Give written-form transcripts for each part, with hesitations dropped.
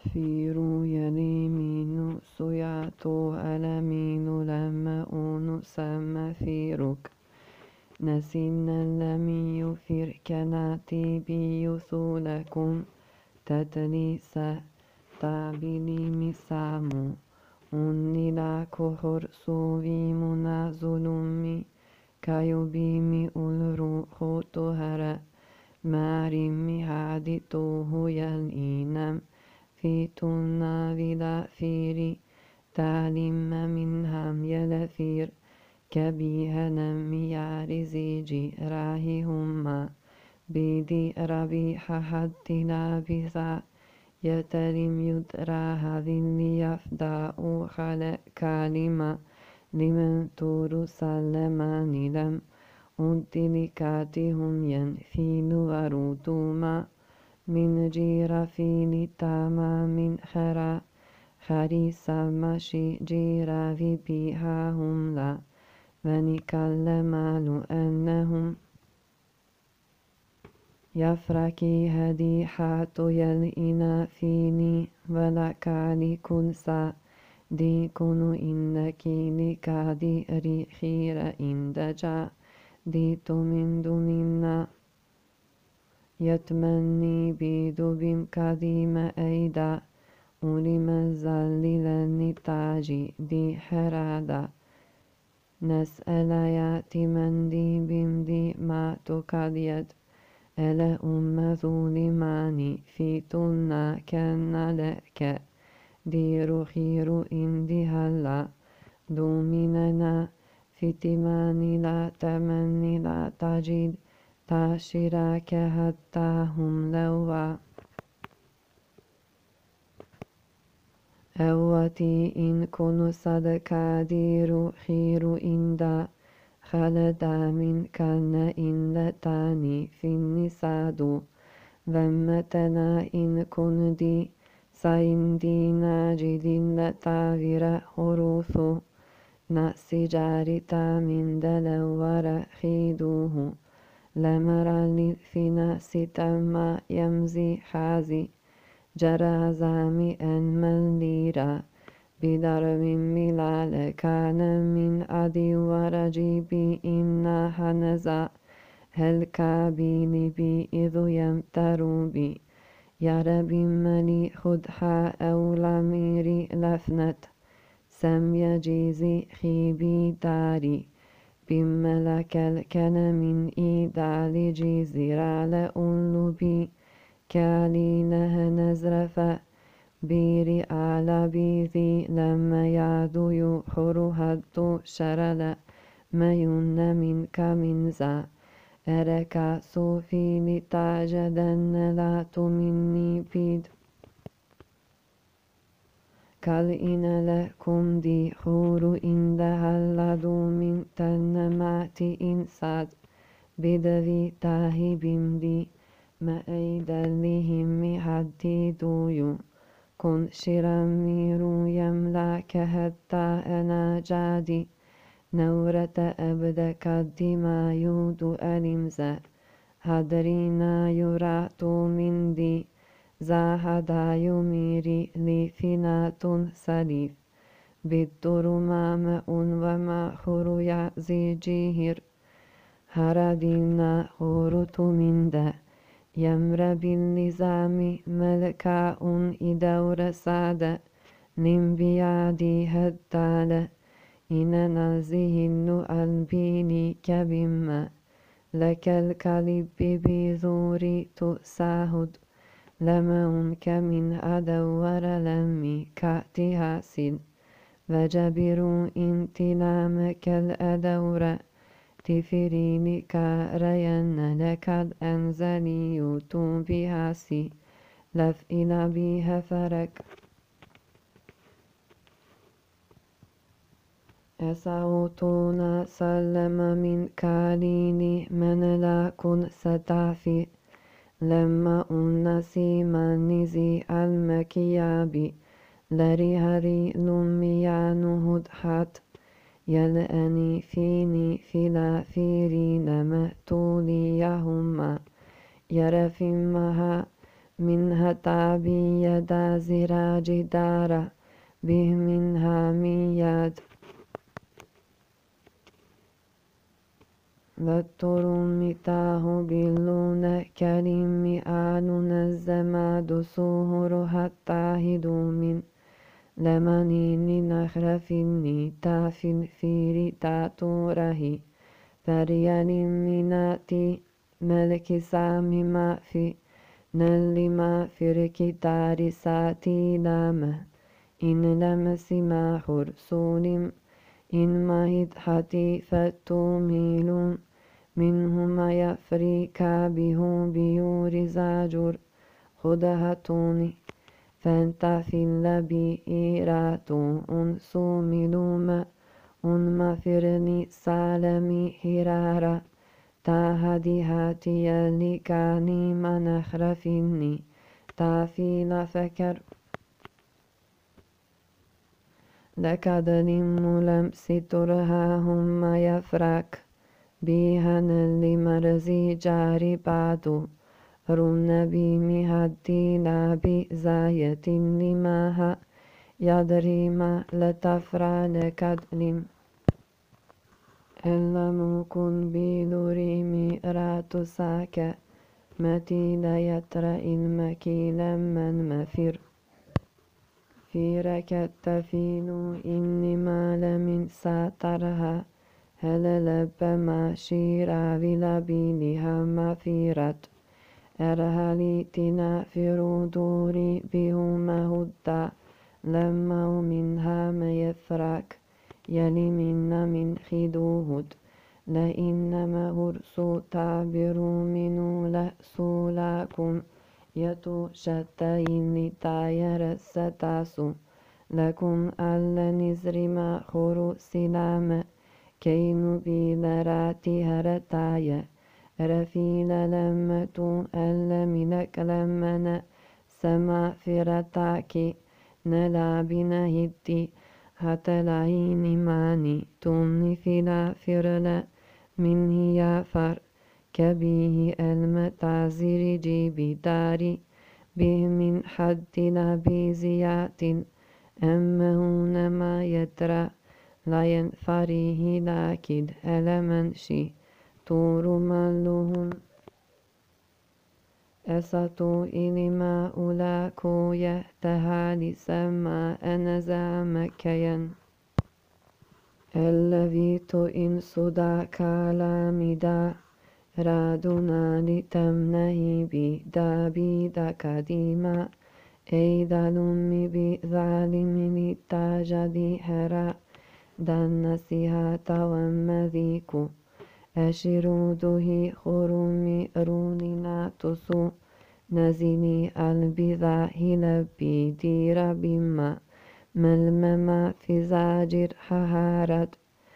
Firu yaliminu suyato alaminu lama unu sama firuk nasina lami yufir kanati biyusulakum tatalisa tabili misamu unila kohor suvimuna zulumi kayubimi ulru hotohara marimi hadituhu yalinam فيتنا vila firi talimma minham yalafir kabihanam miyarizi rahihumma bidi rabi hahaddina bisa yatalim yudra hadili yafda'u khala kalima liman turu salama nilam untilikatihum yanfilu warutuma من جيرافين تاما من خريسا ماشي جيرا في بيها هم لا ونكلم أنهم يفركي هدي حاتو يلئنا فيني ولكالي كنسا دي كنو إنكي لكادي ريخير إندجا ديتو من دوننا يتمني بدب كريم أيدا ولم زلل النتاج دي حرادا نسأل ياتي من دي بمدي ما تكديد ألا ظلماني في تنا كان لك دير خير إندي هلا دومننا في تماني لا تمني لا تجد تاشراك حتى هم لوا أوتي إن كن صدقا دير خير إندا خلدا من كان إن لتاني في النساد ذمتنا إن كن دي سايندي ناجد لتاغر حروث نأسي جارتا من دلور خيدوه لمرا للفنا ستما يمزي حازي جرى زامئا من ليرا بضرب ملال كان من أدي ورجيبي إنا حنزا هل كابيني بي إذ يمتروا بي يا رب ملي خدحا أو لميري لفنت سم يجيزي خيبي داري بملك الكن من إيدال جزيرا لأولبي كالينه نزرف بيري على بيذي لما يادو يخرو هدو شرل ما ين منك منزا أركا صوفي لتاجدن لا تمني بيد كالإن لكم دي خور إن دهلدو من تنمات إنساد بدري تاهي بمدي ما أيدا لهم حدي دويو كن شرميرو يملاك حتى أنا جادي نورة أبدك الدما يود ألمزا هدرينا يراتو من دي زاهدا يميري لفنات سليف بالدر ماء وما خر يعزي جيهر هردنا خورت من دا يمر بالنظام ملكاء إدور سادة نمبيادي هدال إن نزهن البيني كبما لك الكلب بذوري تساهد لما كمن أدور لمي كأتها سن وجبروا انتلامك الأدور تفريني كارين لكد أنزلي يوتو بها سي لفئل بها فرك أسعوتنا سلم من كاليني من لا كن ستعفي لما أنسي منزي المكيابي لري هري لميان هدحت يلأني فيني فلا فيري لما تولي يهما يرفمها منها تعبي يدا زراج دارا به منها مياد للترمتاه باللون كريم آلون الزماد سهر حتى هدو من لمنين نخرفني تافن فير تاتوره فريال مناتي ملك سامي ما في نل ما فركتار ساتي لامه إن لم سما حرسون إن مهد حتي فتوميلون منهما يفريكا بهم بيور زاجر خدهتوني فانتفي اللبي إيراتو أنسو ملوما أنما فرني سالمي هرارا تاهدي هاتي لكاني منخرفني تافيل فكر لقد لم سترها هم يفرك بها اللي مرزي جاري بعدو رن بمهدي لا بزاية لماها يدري ما لتفرع لكدلم إلا مكن بلوري مئرات ساكا متي لا يترى المكيلا من مفر في ركت فينو إنما لمن ساترها هل لب ما شيرا بلبينها مفيرت أرهلي تنافر دوري بهما هدى لما منها ما يفرك يلي من خدوهد لإنما هرسو تعبروا منو لأسو لكم يتو شتين لتاير ستاسو لكم ألا نزرما خورو سلام كينو بلراتي هرتايا رفيل لمتو ألا ملك لمنا سما فرتاكي نلا بنا هدي حتى العين ماني تمني فلا فرلا من هي فر كبيه المتعزر جيبي داري به من حد لبيزيات أما هنا ما يدرى لا ينفريه لكن ألمنشي طور مالهم أسطو إلما أولاكو يهتهالي سما أنزا مكيا الذي إن صدا كالامدا رادنا لتمنهي بدابيدا كديما أيدا لمي بظالم لتاجدي هرا دنسيها تومذيكو أشرودهِ خرمي روننا تسو نزني البذا هلبي دير بما ملمما في زاجر حهارت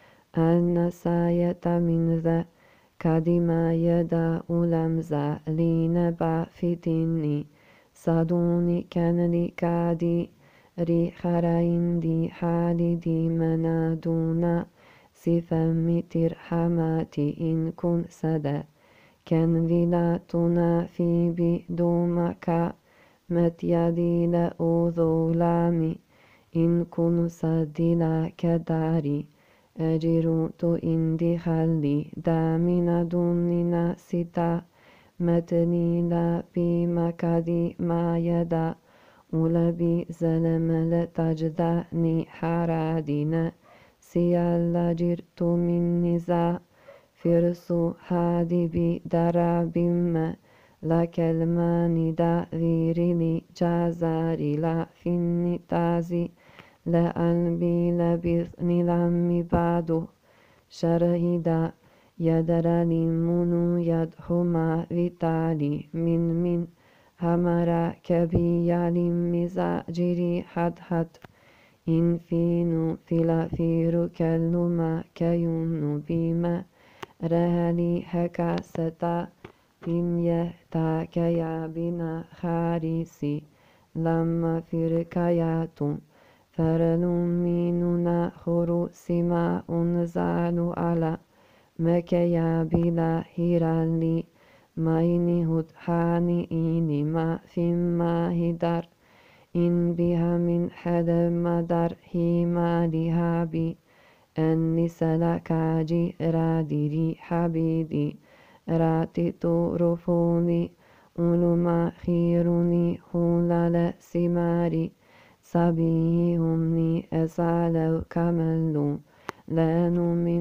النساية من ذا كدما يدا ألمزا لينبا فتني صدوني كان لكادي ريخرين دي حالي دي منادونا سفم ترحماتي إن كن سدا كان ذلاتنا في بدومك متيدي لأوذولامي إن كن سدلا كداري أجروت إن دخلي دامنا دوننا ستا متني لا بمكدي ما يدا ولبي زلم لتجدني حرادنا سيالا جرت من نزا فرسو هادي بدرابما لك الماني دا ذيري جازاري لا فيني تازي لألبي لبثني لمي بعدو شرهدا يدرني منو يدهما فيتالي من همرا كبيا لمزاجري حد إن فينو فيلا فيرو كلما كيونو بما رهلي هكا ستا بم يهتا كيا بنا خارسي لما فركياتو فرلوم مننا خرو سما أنزالو على مكيا بلا هيرالي maini hutani ini ma fimma hidar in biha min hadam madar hima lihabi أني سلكاجي رادري حبيدي راتي رفوني أولما خيرني خلال سماري سبيهمني أسالو كملو لانو من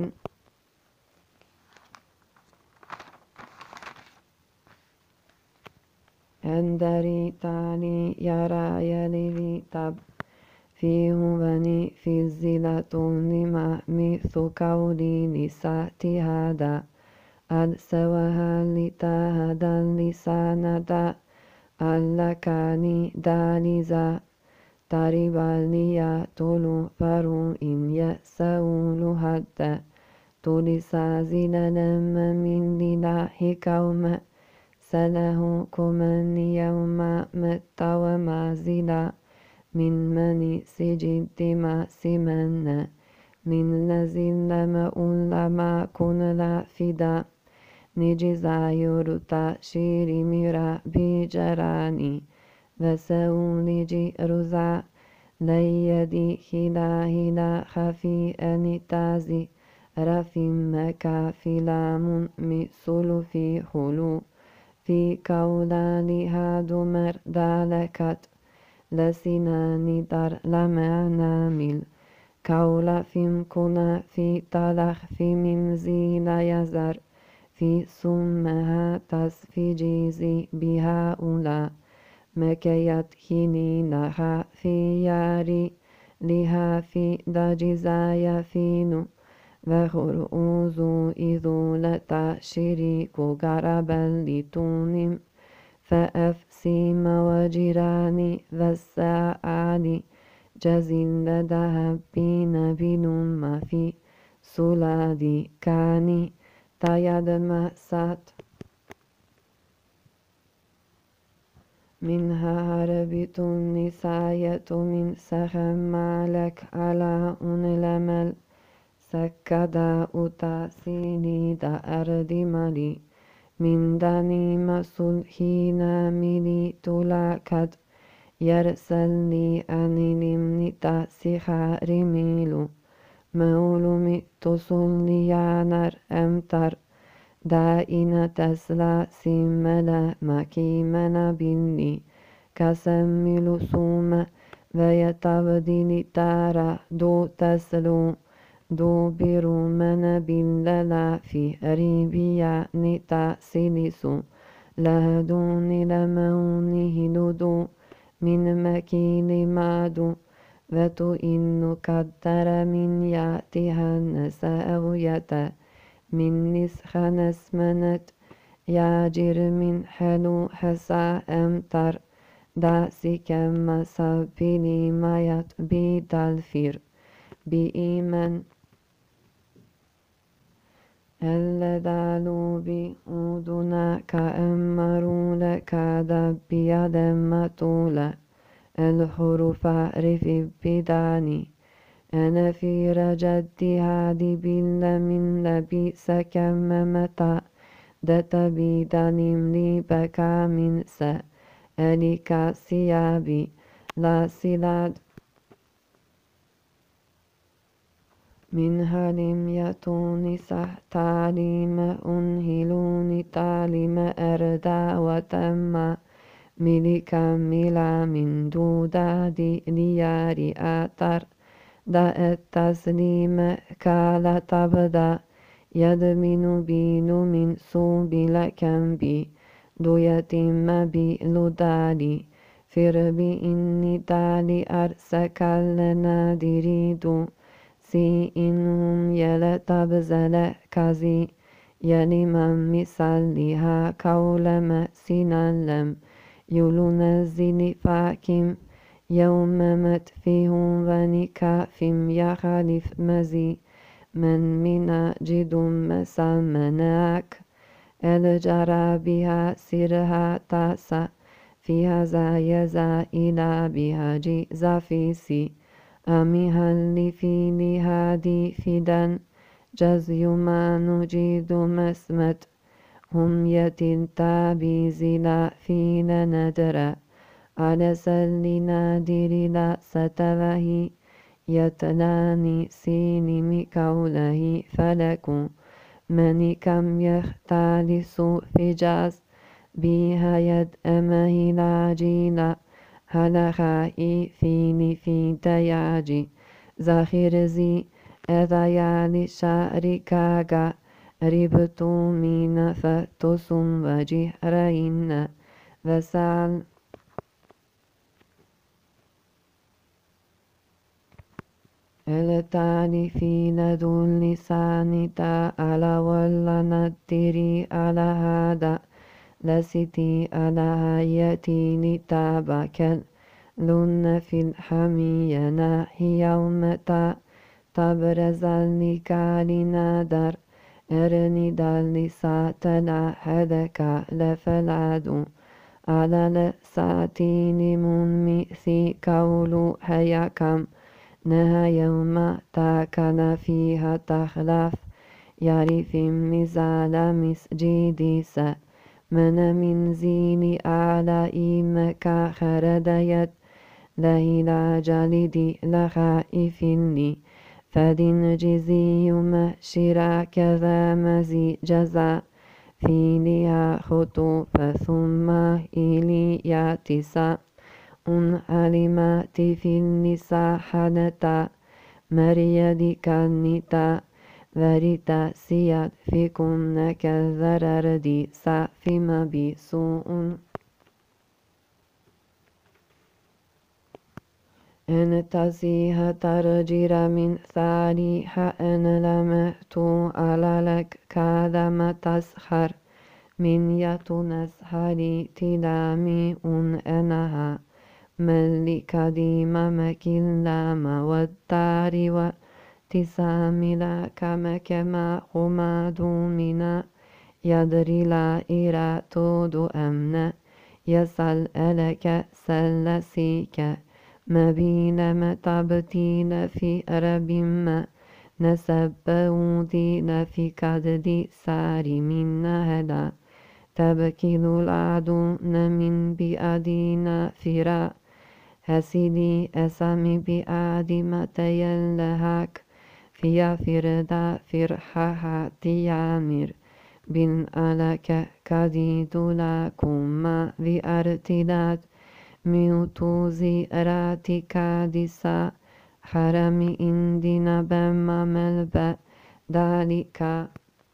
أندري تالي يرى يلي تب فيه بني في الزلة لما مثل قولي لساتي هذا ألسوها لتهدى اللسان دا ألكاني دالزا تربى لي تلو فرو إن يسول هدى تلسا زلالم من لله كوم سله كمن يوم مت ومازلا من مني سجد ما سمنا من نزل ما أولما كن لا فدا نجزا يرتا شيري ميرا بجراني وسوني رزا ليدي هلا هلا خفي أنتازي رفي مكا فلام مثل في خلو في كولا لهادمر دالكت لسناني در لمعنا ميل كولا فيم كنا في تلخ في ممزيل يزر في سمها تصفي جيزي بها أولا مكيت هني لها في ياري لها في دجزايا فينو وخر أوزو إذو لتا شريك غربا لتونم فأفسيم وجيراني والساعاني جزل ذهبين بنما في سلادي كاني تيد مأسات منها هربت النساية من سخم مالك على أنلمل سكدا أتاسيني دا أرض مالي من داني مسل حين ملي تلاكد يرسلني أن لمني تاسخا رميلو مولومي تصلي يانر أمتر دائنا تسلا سملا مكيمنا بني كسملو سوما ويتبدل تارا دو تسلو دو برو من بللا في ريبيا نتا سيلسو لهدون لمونه لدو من مكين مادو وتو إنو قدر من ياتها نساوية من نسخ نسمنت ياجر من حلو حسا أمتر داسي كما سبيلي ما يتبي دالفير بإيمان اللدالو بأودنا كأمروا لك دبيا دمتولا الحروف رف بداني أنا في رجدي هادي بلا من لبيس كممتا دت بدانيم لي بكا من سألك سيابي لا سلاد من هلم يتوني سح تعليم أنهلوني تعليم أردا وتما ملكا ملا من دودادي لياري آتر دا التسليم كالا تبدا يدمن بينو من سوب لكم بي دو يتم بي لدالي فر بي إني دالي أرسك لنا دريدو سي إنهم يلتبزل كزي يلمن مسلها كولما سنلم يلنزل فاكم يوم متفيهم ونكافم يخالف مزي من جد مسمناك الجرى بها سرها تاسا فيها زايزا إلى بها جيزا فيسي أميها اللي في لهادي فدان جزي ما نجيد مسمت هم يتنتابي زلا فينا ندرا على سل نادر لا ستله يتلاني سيني مكوله فلكو من كم يختالس في جاز بها يد أمه لاجيلا هلخائي فيني في تياجي زاخر زي إذا يالي شاركاغا ربطو من فتسم وجهرين وسال التالي في ندو اللسان تا على ولا ندري على هذا لستي على هيتي لتابكل لن في الحمية ناحي يوم تا تبرز النكال نادر ارني دالي ساتلا حدك لفلادو على لساتين منمي ثي كولو هيكم نها يوم تاكن فيها تخلف يعرف مزال مسجديس من زيني على إيمك خرديت لهلا جلدي لخائفني فدين جزي مشرا كذا مزي جزا في لها خطوف ثم إلي ياتسا علمات في النساء حنتا مريدي كنتا وريتا سياد فيكم كذرر دي سافما بسوء إن تسيها ترجر من ثاليها إن لمهتو على لك كادم تسخر من يتنسحري تلامي أنها ملك ديما مكلام والدار وتساملا كما كما خماد منا يدري لا إرا تود أمنا يسأل ألك سلسيك مبين متبتين في أرب ما نسبودين في كدد سار من هدا تبكيل العدون من بأدينا فرا هسيدي أسامي بأدي متين لهاك في فردا فرحها تيامر بن ألك كديد لكما بأرتداد ميوتو زيراتي كادسا حرمي إندنا بما ملبأ ذلك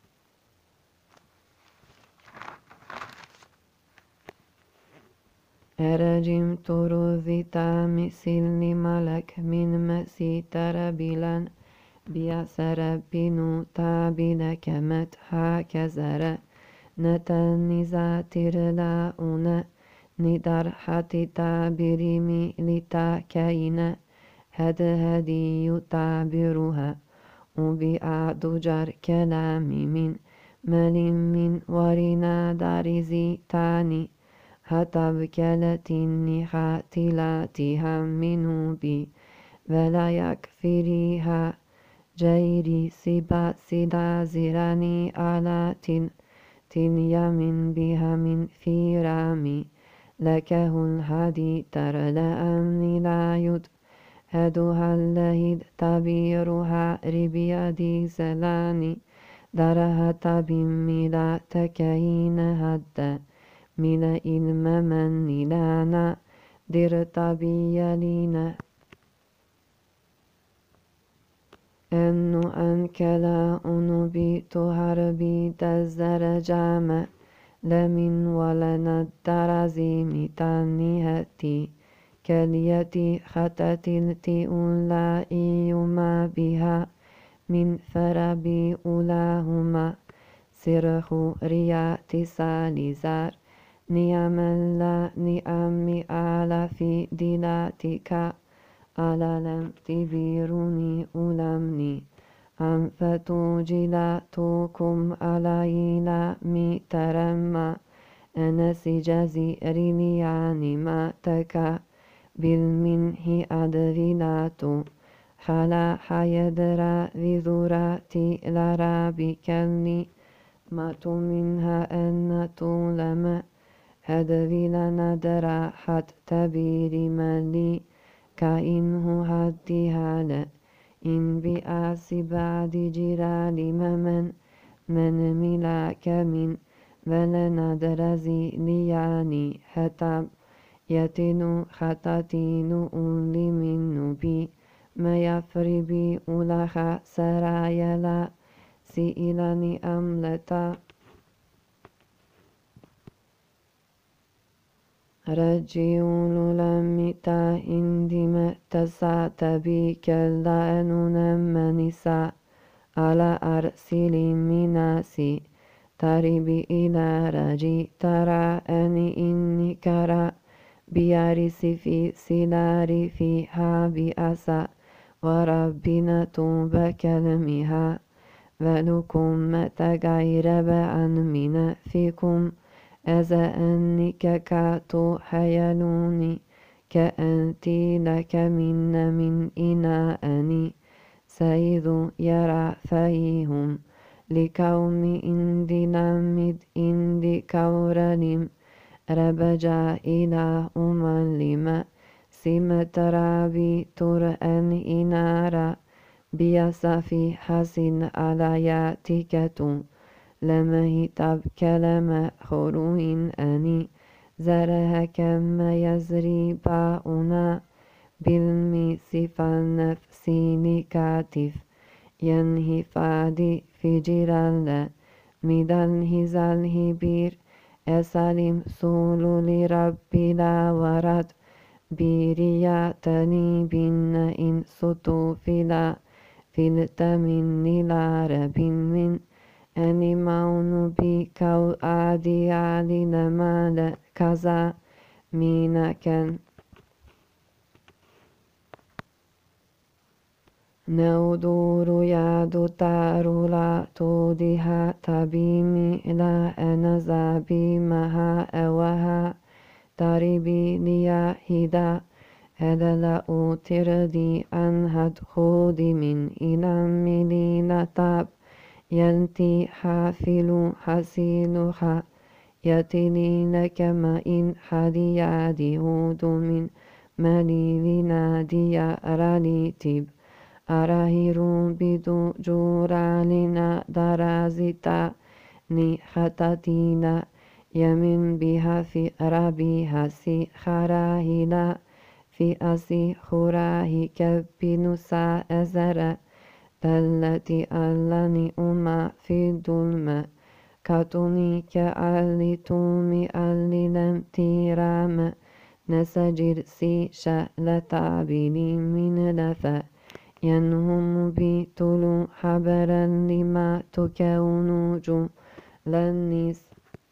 أرجم تروذيتا مثل ملك من مسي تربيلا بيسر بنو تابلك متحا كزر نتني زاتر لاؤنا ندر حتي تابرمي لتاكين هدي يتابرها وبعد جر كلامي من مل من ورنا دارزي تاني هتبكلت نخاتلاتها منه بي ولا يكفريها جيري سبا سدا زراني آلات تنيم بها من فيرامي لكه الهدي ترى لأمني لا يد هدوها اللهد تبيرها ربيادي زلاني درها تبمي لا تكين هدى من إلم من لانا در طبيالينا أنو أنكلا أنبي تهربي تزر جامع لمن ولنا الدرزيم تانيهتي كليتي ختتلتي أولا إيما بها من فربي أولاهما سرخ رياتي سالزار نعم الله نعم على في دلاتك على لم تبيرني ألمني أنفتو جلاتكم علينا ميترما أنا سجازي رينياني ما تكا بالمنه أدريلاتو خلا حيدرا ذراتي لرابي كلني مات منها أن طولما هدوي لندرا حت تبيري ملي كإنه هديها لا إن بأس بعد جرال من ملاك من ولندرزي لياني هتب يتنو خطتين أولي من نبي ما يفربي أولخ سرايلا سئلني أملتا رجيول لمتا إندما تسات بي كلا نمنسا على أرسل مناسي تربي إلى رجي ترى أني إني كرا بيارس في سلاري فيها بأسا وربنا توب كلمها ولكم متغيرب عن من فيكم أذا أنك كاتو حيلوني كأنتي لك من إناءني سيد يرى فيهم لكوم إندي لمد إندي كورلم ربجا إلى أملم سمت رابي ترأن إنارا بيصفي حسن على ياتكتو لما هتب كلمة خروين أني زرها كما يزري باؤنا بالميس فالنفس نكاتف ينهي فادي في جرال ميدان هزال بير أسالم سول لربي لا ورد بيرياتني بن إن سطو فلا فلتمن لا رب من أني مون بي كو آدي علي لما كذا مينكن نودور يادو تارو لا توديها تبيمي لا أنا زابي مها أوها تاريبي ليا هدا هذا لا أوتردي أن هد خودي من إلى ملينا تاب ينتي حافل حسيلها يتلين كما إن حدي يادي هود من مليلنا ديا رالي تب أراهيرون بدو جورالنا درازتا ني خطتينا يمن بها في ربيها سي خراهلا في أسي خراه كبنسا أزرا التي ألني أما في الظلم كاتوني كألي تومي ألي لم تيرام نسجر سي شألة بلي من لفا ينهم بي طلو حبرا لما تكون جو لنس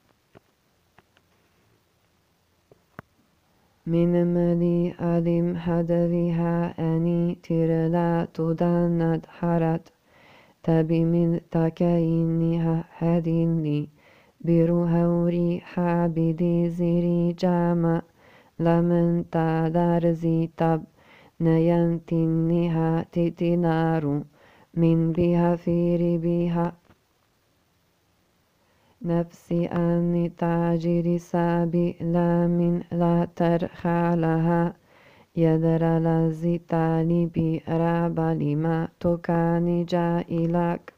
من ملي ألم حدرها أني ترلا تداند حرت تبي من تكينها حديني بروهوري حابدي زيري جامع لمن تدرزي تب نينتنها تتنارو من بها فيري بها نفسي أني تاجر سابي لا من لا ترخى لها يدر لزتاني براب لما تكاني جائلك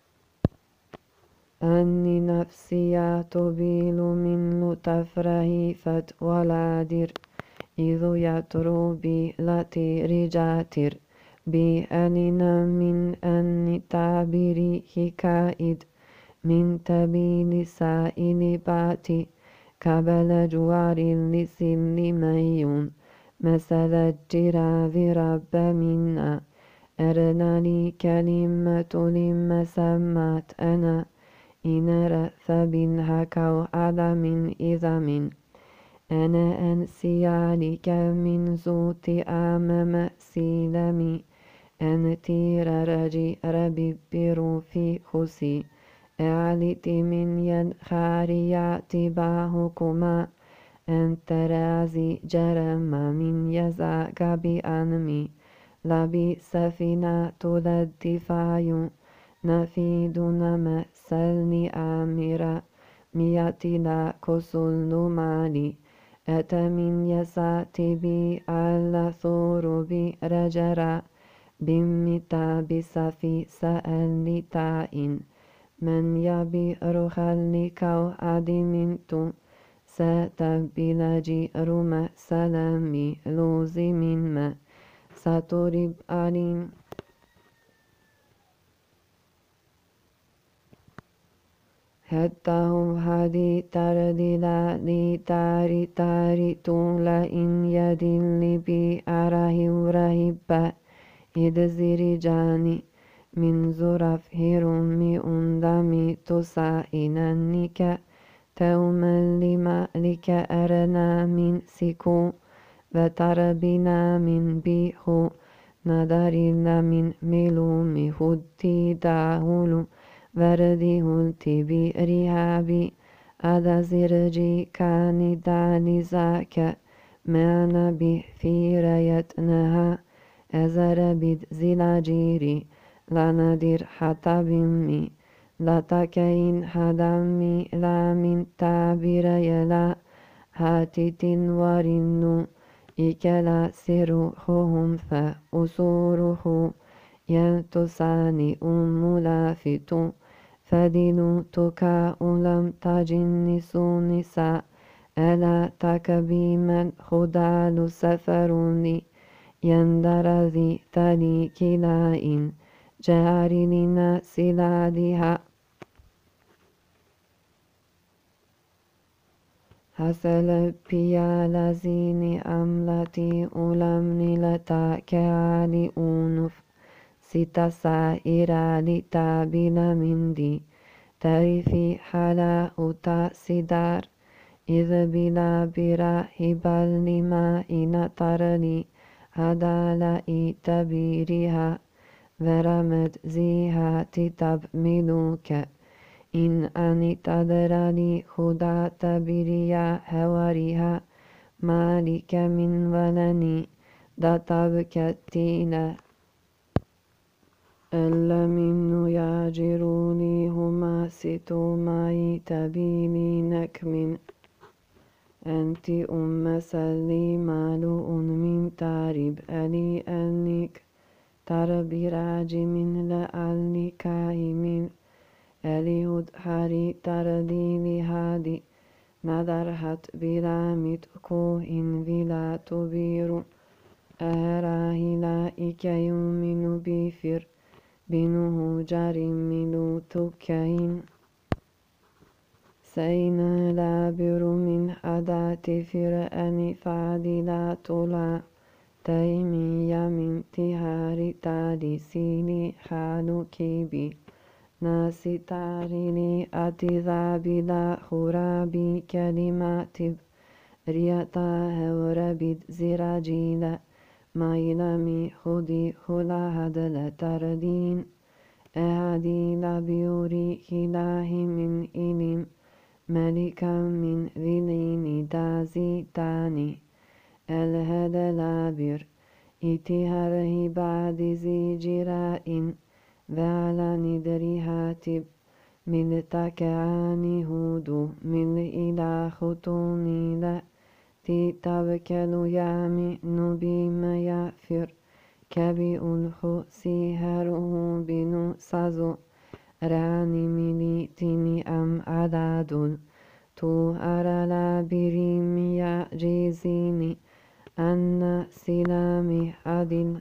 أني نفسي تبيل من تفرهي فت ولادر إذ يترو بي لتي رجاتر بأننا من أني تعبري حكائد من تبيل سائل باتي قبل جوار لسل ميون مثل الجراف رب منا أرنا لي كلمة لما سمت أنا إن رأث بالهكو على من إذا من أنا أنسي لك من زوت أمام سيلمي أنتي رجي ربي بروفي خسي أعلت من يد خاريات باهكما أنت رازي جرم من يزاك بأنمي لبي سفينة الدفاع نفيد نمثلني أميرا مياتنا كسل مالي أتمن يساتي بي على ثوربي رجرا بمتا بسفي سألني تائن من يبي رخلني كو أدمنتو ستبلجي رما سلامي لوزي من ما سترب ألين هتهم هدي تردي لا لي تاري تاري تولا إن يدل بي أراه ورهبا إذ زرجاني من زرف هرمي أندمي تسائننك توما لما لك أرنا من سكو وتربنا من بيخو نادرنا من ملومي هدي داهلو وردي هلتي برهابي أدا زرجي كاني داني زاك معنا في رايتنها أزر بد زلاجيري لا نادر حتى بمي لا تكين حدمي لا من تعبير يلا هاتت ورنو إكلا سرخهم فأسوره ينتساني لافت فدينو تكا لم تجنس نساء ألا تكبي من خدال سفرني يندرذي تلي كلائن جارلنا سلادها حسل بيا لزيني أملتي ألمني لتا كالي أونف ستا سائرا لتابل مندي ترفي حلا أتا سدار إذ بلا برا هبال لما إن ترلي هدالا إتبيرها ورمت زيها تتب ملوك إن أني تدرالي خدا تبريا هوريها مالك من ولني دتب كتينا ألا منو ياجروني هما ستو ماي تبيني نكمن أنت سلي مالو من تارب ألي أنك تربي راجي من لألي كايمين أليهد حري تردي لهادي ندرهت بلا متكو إن بلا تبير أهراه لا إكا يؤمن بفر بنه جري ملو تكين سينا لابر من أداة فرأني فعدلا طلا تيمي من تهار تالي سيني حال كيبي ناسي تاريني أتذابي لا خرابي كلمات رياتا هوربد زراجيلا مايلامي خدي خلا هدل تردين أهدي لبيوري إله من إلم ملكا من ذلين دازي تاني الهد لابر إتهاره بعد زي جرائن وعلى ندري هاتب من تكعاني هودو من إلى خطوني لا تتبكل يامي نبي ما يافر كبي أنخو سيهره بنو سازو راني ملي تيني أم عداد تو أرى لا بريمي يا جيزيني أن سلامي عدل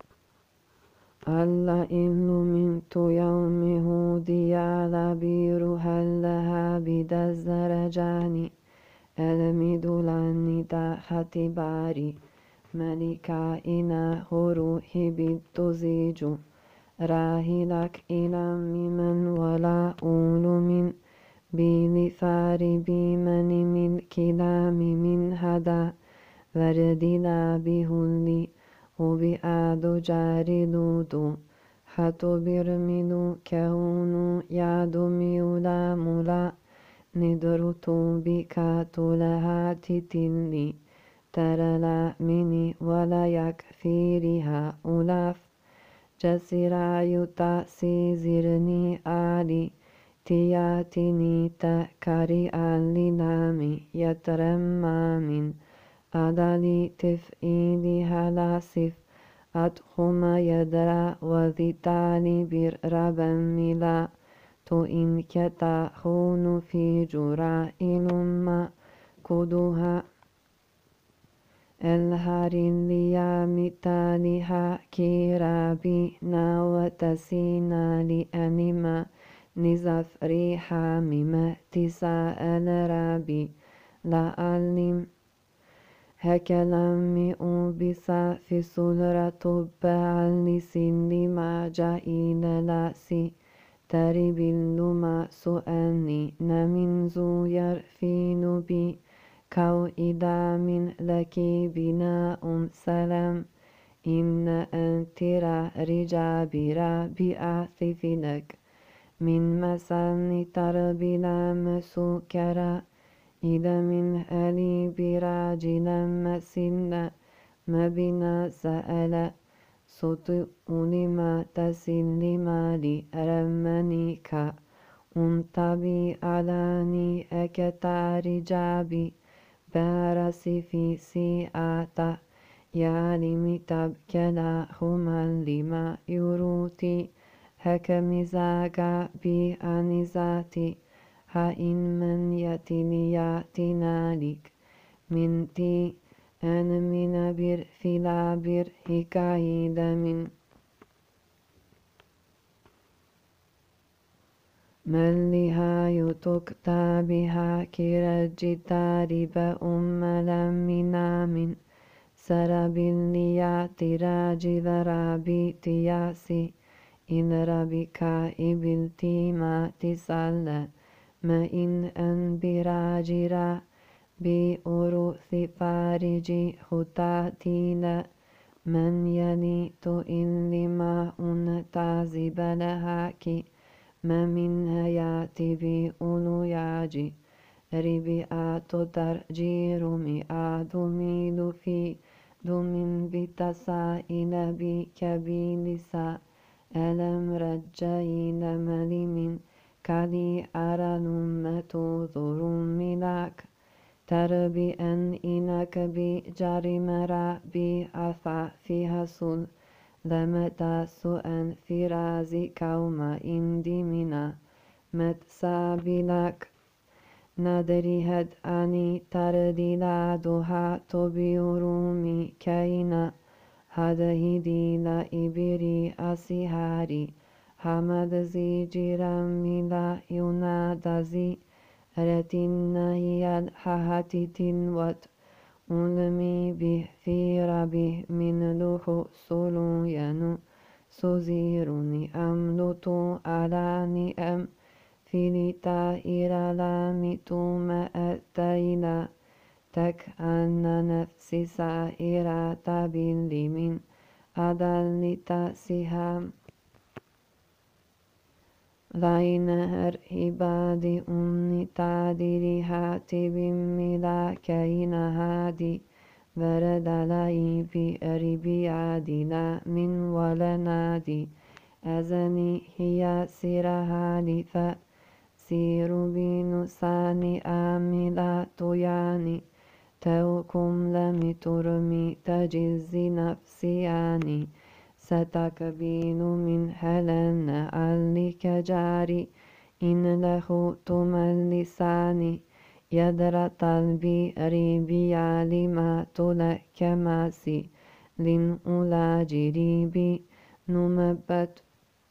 ألا إلو من تو يوم هودي على بيرو هلها بدا الزرجاني المدلاني دا خطباري ملكا إنا هروحي بالتزيجو راهلك إلى ممن ولا أول من بلفار بمن من كلام من هدا وردنا بهلي وبآدو جاري لودو حتو برملو كونو يادو ميولا ملا ندرتو بكاتو لها تتلي ترى لا مني ولا يكفيرها ألاف جسرا يتا سيزرني آلي تياتني تكاري آلي يترمامين أدالي تفئيلي هلاسف أتخم يدرا وذيتالي بربا ملا تو إن كتا خون في جرا إلما كدوها الهاريليا متالها كيرابي ناوتسينا لأنما نزف ريحا مما تساءل رابي لألم هكلامي أوبسا في سلرة بعلسين لما جائل لاسي تريب اللما سؤالني نمن زو يرفين بي كو إدام لك بناء سلام إن أنترا رجابرا بأعثف لك من مسان تربلا مسكرا إذا من ألي براجلا مسلا مبنا سأل صوت لما تسلما لأرمنيك انتبي علاني أكتار جابي بارسي في سيئاتا يعلم تبكلا هما لما يروتي هكمزاقا بأنزاتي هائن من يتنياتنا لك من تي أنا من بر فلا بر هكايد من ملها يتكتا بها كرجتاري بأملا من سرب ليات راجل رابي تياسي إن ربك إبلتي ما تسال ما إن أن براجرا بأروث فارجي خطاتيلا من يليت إن لما أنتازب لهاكي ما من هياتي بأولو ياجي ربيعات ترجير مئات ميل في دم بتسائل بكبيلسا ألم رجين ملم كلي أرى نمة ذر ملاك تربي أن إنك بجرمرا بأثع فيها سل لمتا سؤال فرازي كوما إندي منا متسابلك ندري هد أني تردي لا دوها تبيرومي كينا هذا هدي لا إبري أسيهاري حمد زي جرامي لا ينادزي رتنا هي الحهاتي تنوت ألمي به في ربه من لوح سلو ينو سوزيرني أملتو علاني أم فيلتا إلى لامتو ما أتينا تك أن نفسي سائرة تبلي من أدل تأسيها لين هرهبادي أمني تادري هاتي بملا كين هادي برد لي في أربي عادنا من ولا نادي أزني هي سرها لفأ سير بنساني آملا توياني توكم لم ترمي تجزي نفسياني ستكبين من هلن عليك جاري إن له تملساني يدر طلبي ريبي لما تلك ماسي لن أولا جريبي نمبت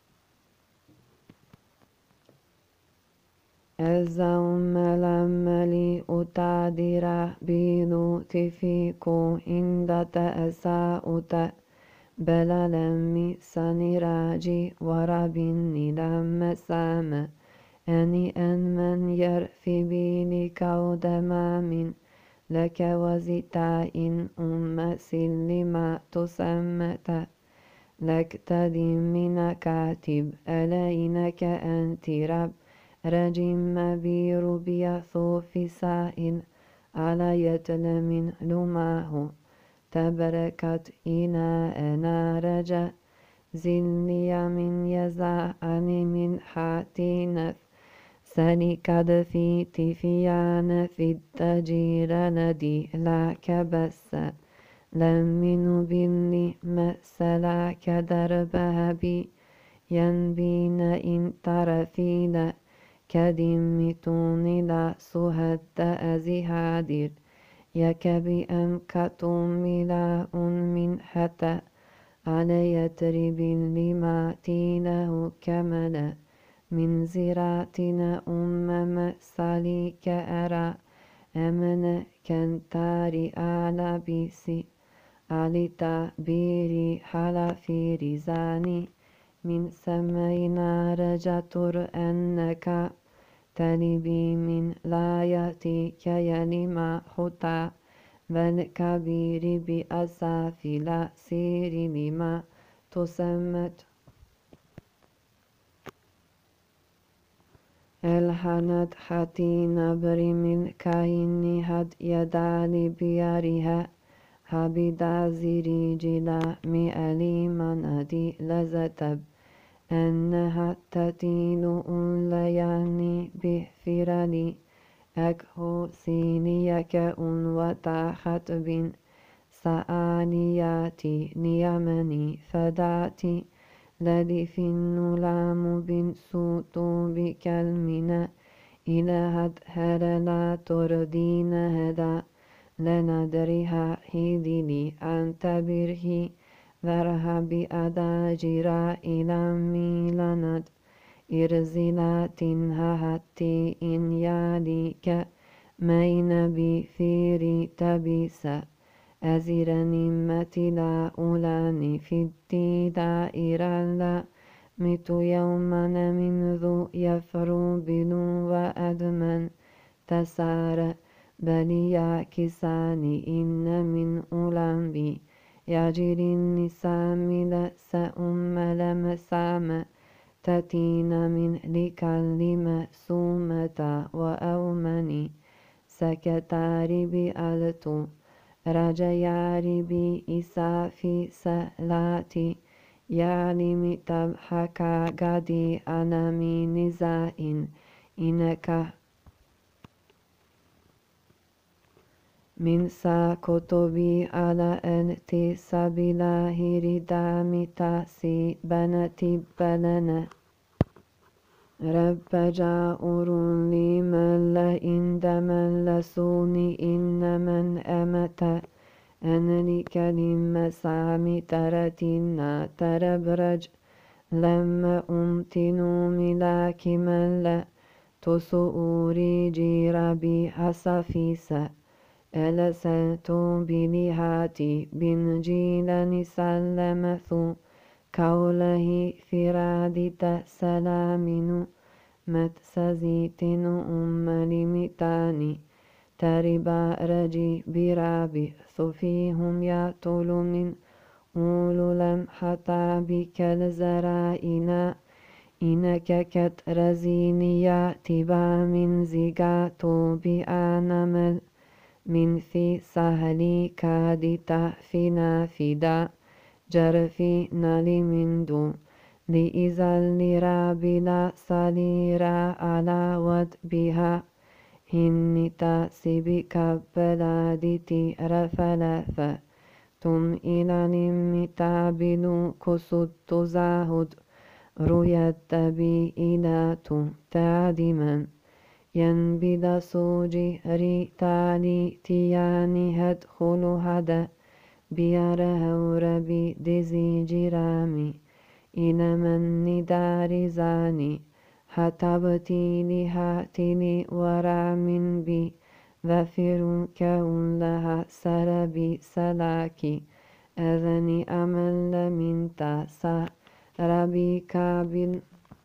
الزوم لملي أتادر بيلو تفيكو إند تأساؤت بلا لمي سنراجي ورابني لما سام أني أن من يرفي بيلي كودما لك وزتا إن سلما تسمت لك تدي من كاتب ألينك أنت رب رجم بيربي في سائل على يتل من لماه تبركت إنا أنا رجا زلي من يزعني من حاتينف سني كدفي تفيان في التجير ندي لا كبس لمن بني مسلا كدربها بي ينبين إن طرفين كدمتون لا سهد أزهادر يكبي أم كتملا من حتى على يترب لما تينه كملا من زراتنا مسالي كأرى أمن كنتاري على بيسي على تعبيري حلا في رزاني من سمينا رجتر أنك تلبي من لا يأتيك يلما حتى والكبير بأسافل سير لما تسمت الحنت حتي نبر من كاين هد يدالي بيارها هبدا زيري جلا مئلي منادي لزتب أنها تتين لياني بفرالي أكهو سينيك وتاحت بن سآنياتي نيمني فداتي لدي في النلام بن سوتو بكلمنا إلى هد هرلا تردين هدا لندرها هيدلي أن تبره ذرها بأداجرا إلى ميلاند إرزلات هاتي إن ياليك مين بفيري تبيسا أزرني متلا أولاني في الدائرة لا مت يوما منذ يفرو بلو وأدمن تسار بل يعكساني إن من أولانبي يجري النسام لسأم لمسام تتين من لكلمة سومة وأومني سكتاري بألتو رجياري بإسافي سلاتي يعلم تبحكا قدي أنا من نزائن إنك من سا كتبي على أنتي سبيلا هيردامي تاسي بنتي بلنا رب جاءر لي من لئن دمن لسوني إن من أمت أنني كلمة سامي ترتنا تربرج لما أمتنو ملاك من لا تسؤوري جيربي حسفيسا ألسلت بلهاتي بن جيلاني سلمثو كوله فرادة سلامن متسزيتن لمتاني تربا رجي برابي ثفيهم يأتل من أولو لم حتى بك الزرائنا إنك كترزيني يأتبا من زيغاتو بآنمل من في سهلي كادتا فينا فدا جرفي نالي من دو لإزال رابلا ساليرا على ود بها هنتا سبك بلادتي رفلف تم إلى نمتابلو كسوت زاهد رؤيت بي إلى تعدما ينبذ سوجي ريتالي تياني هدخل هدا بياره ربي دزي جرامي إلى من ندار زاني حتبتي لهاتني ورا من بي ذفر كون لها سربي سلاكي أذني أمل من تاسا ربي كابل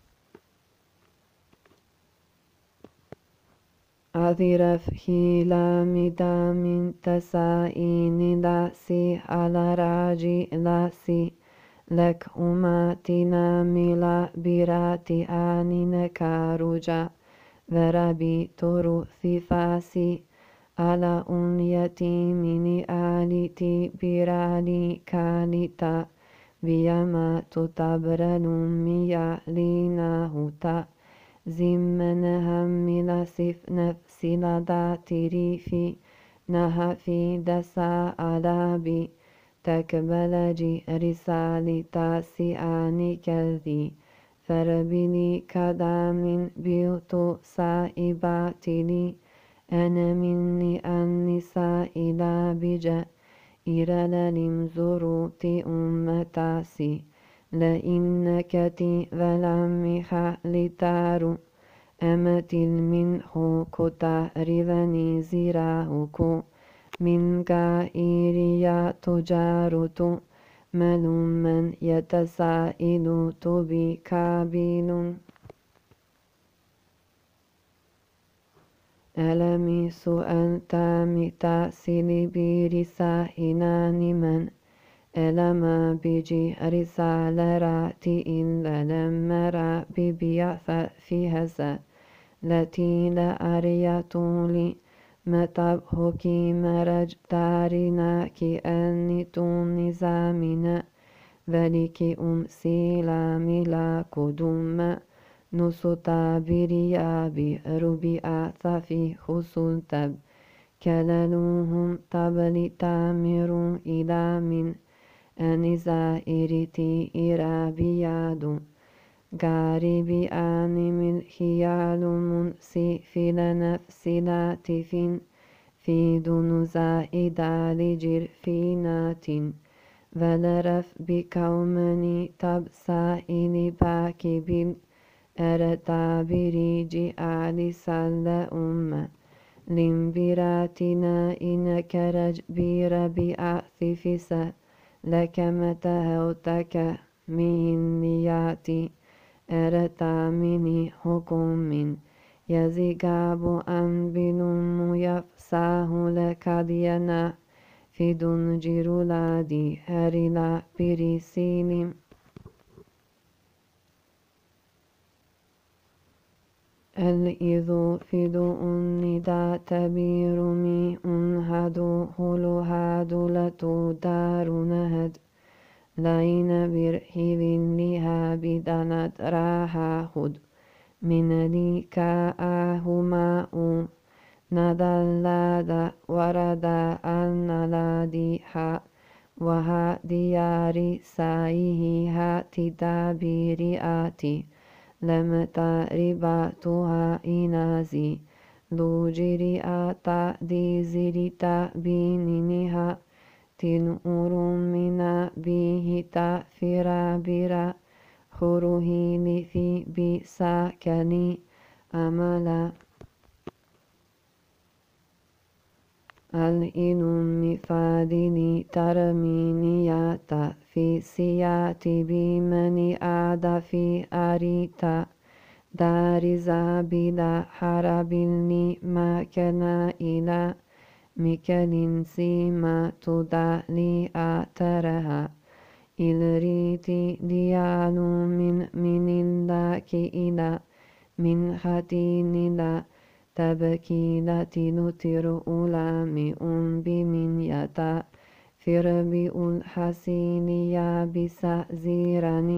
أذرف هيلا مدا من تسائين لاسي على راجي لاسي لك أماتنا ملا براتي آنين كاروجا وربي ترو ثفاسي على أنيتي من آلتي برالي كالتا بيما تتبرلون ميا لينا هوتا زمنها ملاسف نفسي لدى تريفي نها في دسا ألابي تكبلجي رسالي تاسياني كذي فربلي كدام بيوتو سائباتي أنا مني النساء إلى بجأ إرلالم زروتي أمتاسي لإنكتي ولمها لتارو أمتل منه كتارذني زراهكو من غائريا تجارت ملوما يتسائل تبي كابيل ألمي سؤال تامي تأسيلي برسا إنان من ألما بيجي رسالة راتي إلا لما را ببيعث في هزا التي لا أريتولي متبهكي مرج دارنا كي أني توني زامنا ذلك سيلا ملا كدوم نسوتا بريا بربيع ثفي خسول تب كللوهم تبلي تامر إلى من أنزائرتي إرابيادو غاربي آنم الخيال منسي في لنفسي لاتف في دون زائدة لجرفينات ولرف بكومني تبسائل باكب أرتابري جعل سل لمبراتنا إنك رجبير بأعثفس لك متهوتك من نياتي أرتامني حكم يزيقاب أنبل يفساه لك دينا في دنجر لادي هرلا برسيل الإذو فدو الندى تبيرمي أنهدو هلو هادو لتو دار نهد لين برحب لها بدنت راها خد من لي كاهما ندلاد ورد أن لاديها وها دياري سايه هاتي دابيرياتي لم ترباتها إنازي لوجري آتا دي زريتا بينينها تنور من به تأفرا برا خروه لفي بساكني أملا الإنم فادني ترمينياتا في سياتي بمن آد في أريتا دار زابلا حربني ما كان إلى مكل سيما تدالي آترها إلريتي ديال من الله إلى من خاتين لا تبكي لا تنتر أولامي بمن يتا فربي الحسين يا بسا زيراني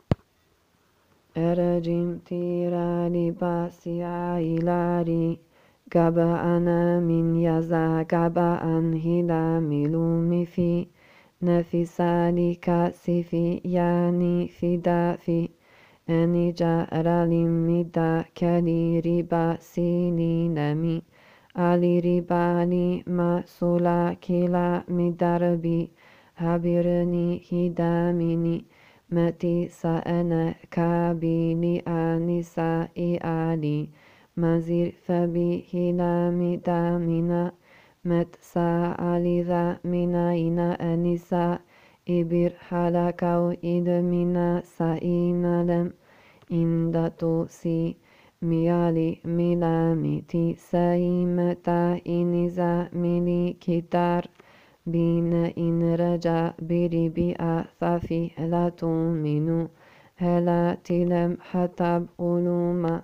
أرجم تيرا لباسي عيلاري قبا أنا من يزا قبا أنهلا ملومي في نفسا لكاسفي يعني في دافي أني جارا لمدا كالي ربا سيني نمي علي ربالي ما سولا كلا مدربي هبرني هدامني متي سأنا كابيني آنسائي آلي مزير فبي هلامي دامنا مت سألي ذا منا إنا أنسا إبر حلقو إذ منا سائنا لم إندتو سي ميالي ميلامي تي سايمتا إنزا ميلي كتار بين إن رجع بربي أثافي لا تؤمنوا هلا تلم حتى علوما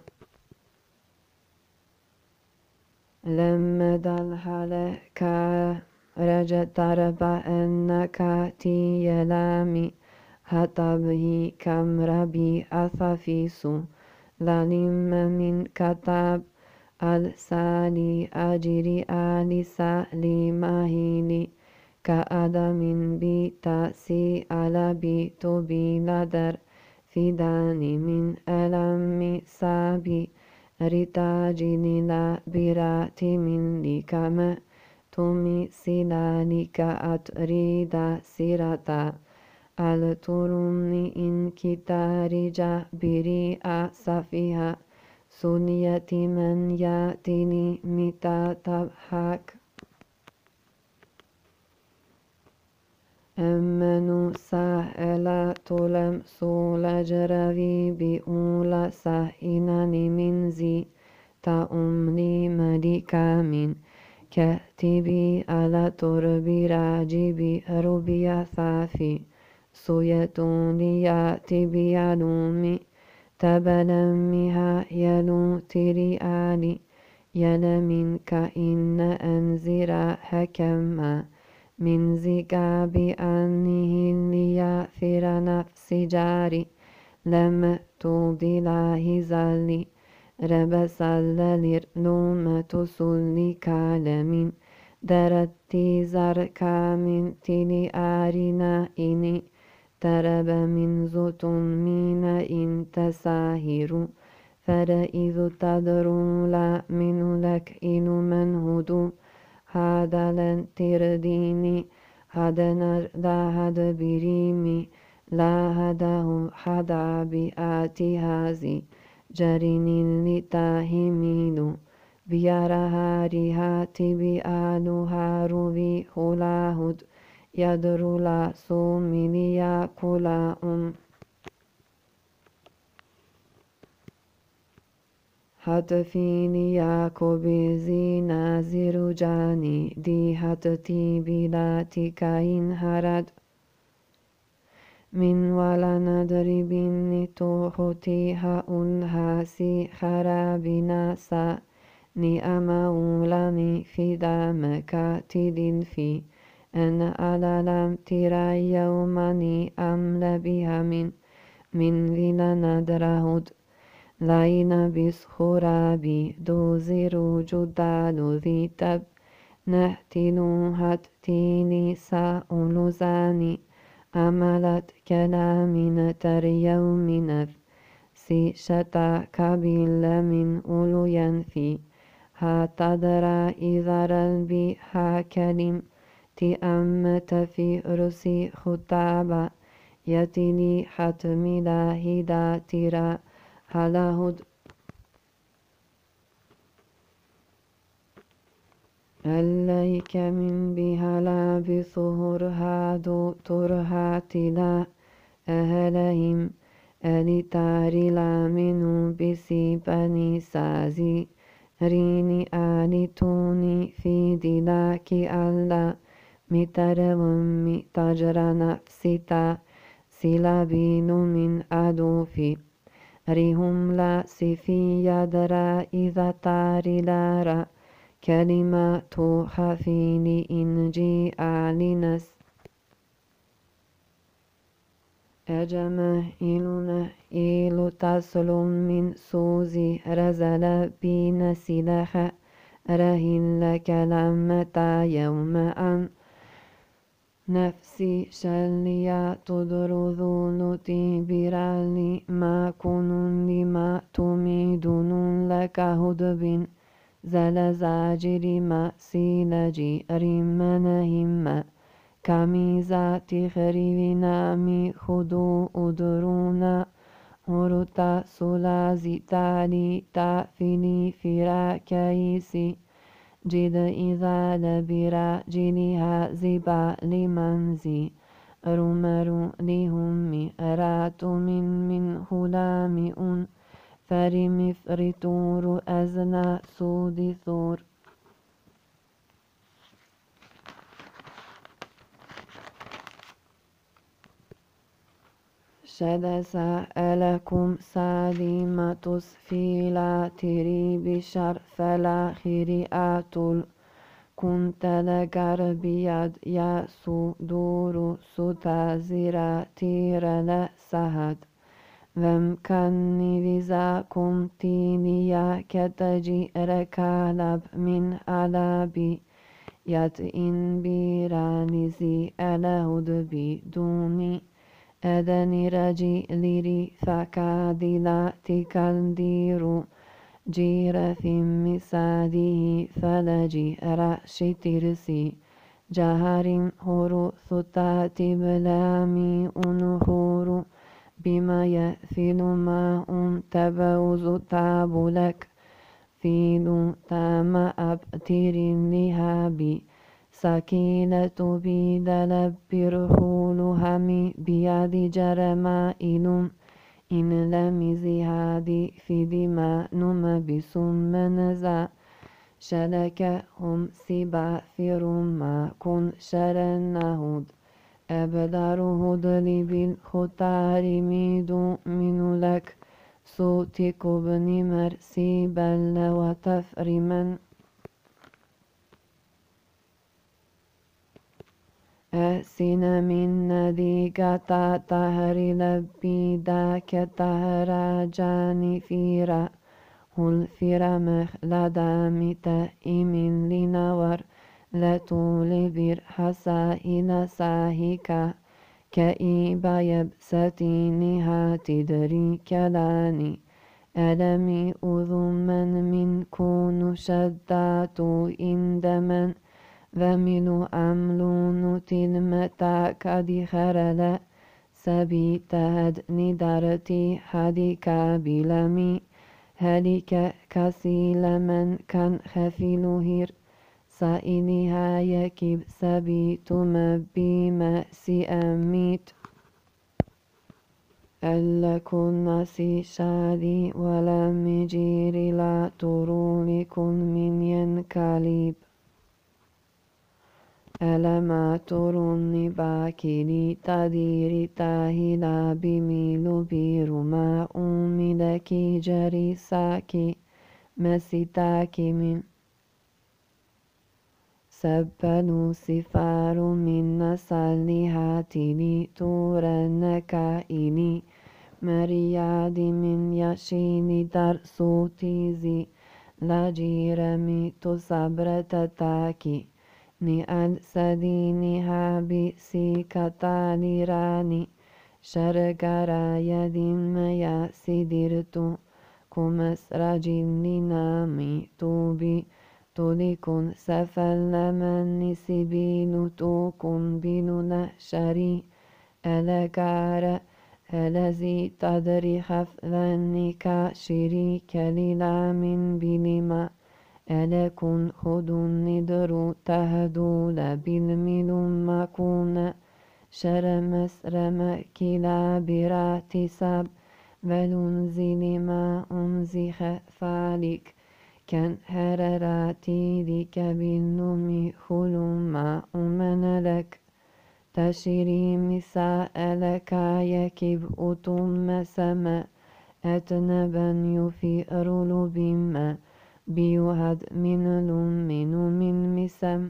لما دل حلقا رجع تربا أنك تي يلامي هتبه كم ربي أثفيسو للم من كتاب السالي أجري سالي ماهيلي كأدم بتأسي ألبي تبي لدر فداني من ألم سابي رتاجني لا براتي من لكما تومي سلالك أتريد سيرتا الترمني إن كتارجا بريئة سفيها سنية من يأتني متى تضحك أمنوا سائلة تلم سول جربي بأولى سائنني من زي تأمني ملكا من كاتبي على تربي راجبي ربي ثافي سيتون لياتي بيالومي تبلمها يلو تريالي يلمن كإن أنزر حكما من زكا بأنه ليأثر نفس جاري لم تضله زلي ربس اللير لومة سلي كالمين درتي زركا من تلي آرنا إني ترب من زتون من إن تساهر فرئذ تدرو لا من لك إن من هدو هذا لن ترديني هدنا لا هد بريمي لا هدهم حدا بآتي هذي جريني لتاهمينو بيارها ريهاتي بآلها روبي خلاهد يدرو لا سومي يأكلا هتفيني ياكوبي زينا زيروجاني دي هتتي بلاتي كاين هرد من ولا ندري بني توحتي هأنها سي خرابنا سا نئما أولاني في دامك تدين في أن ألا لم ترى يومني أمل بها من لنا ندرهد لاين بس خرابي دوزيرو جدالو ذي تب نهتنو هتتيني ساولو زاني أملت كلامنا تريوم نفسي شتا كبيل من أولو ينفي هتدرى إذا رلبي هكلم تأمت في رسي خطابة يتني حتمي لا هدا ترى هلاهد عليك من بهلا بثهر هادو ترهات لا أهلهم ألتاري لا منو بسي بني سازي ريني آلتوني في دلاك ألا مترم متجر نفستا سلابين من أدوفي ريهم لا سفي يدرا إذا تاري لارا كلمات خفيني إن جيء لنس أجمه إلنا إلو تسلم من سوزي رزل بين سلاح رهن كلمة يوم أن نفسي شليا تدرذون تبرالي ما كنون لما تميدون لك هدب زلزاجر ما سيلجي رمنهم كميزات خريبنا مي خدو أدرونا هرتا سلازي تالي تافني فراكيسي جد إذا لبرا جلها زبا لمنزي رمر لهم أرات من هلام فرمفرتور أزنا سود ثور شد سألكم سالمة سفيلا تري بشر فلا خريئات كنت لقربياد يا سودور ستازرا تير لسهد Vem kan nivizakum tiniya ketaji rekalab min alabi yat in biranizi alahud biduni edani raji liri fakadila tikaldiru jira misadihi falaji rashitirsi jaharim huru thutati belami unuhuru بما يأثل ما تبوز تابلك فيل تام أبتر لهابي سكينة بيدلب رحول همي بيد جرمائل إن لم زهادي في دماء نم بسم نزا شلكهم سبا ما كن شرنهود أبداره ضلي بالختار ميدو من لك صوتك ابن مرسي بل وتفرما أسن من نديك تهر لبي داك تهر جاني فيرا هل فيرا مخلدا متائم لنور لطول بير حسائل ساهيكا كإيبا يبستينها تدري كلاني ألمي أذما من كون شدات إندما ومن أملون تلمتا كدي خرلا سبيتهد ندرتي حديكا بلمي هلك كسيل من كان خفيلهير سائلها يكب سبيت مبي مأسي أميت ألا كنسي شادي ولم يجير لا ترولكن من ينكاليب ألا ما تروني باكلي تديري تاهلا بميلو بيرما أمي لكي جري ساكي مسيتاكي من سبنوا سفار من نسلها لي تورن كائني مرياد من يشين در صوتيزي لجيرمي تصبرة تاكي نئل سدينها بسي كتاليراني شرقرا يدين ميا سدرتو كمس رجل نامي توبي توليكن سفل من سبيل توكن بنو شري ألكار الذي تدري خفلنك شريك للا من بلما ألكن خدو ندر تهدول بالمل مكون شرمس رمكلا برات سب ولنزل ما أنزخ فالك كان هرراتي لك بالنم خلما أمن لك تشري مساءلك يكب أتم سما أتنبا يفئر بما بيهد من من مسم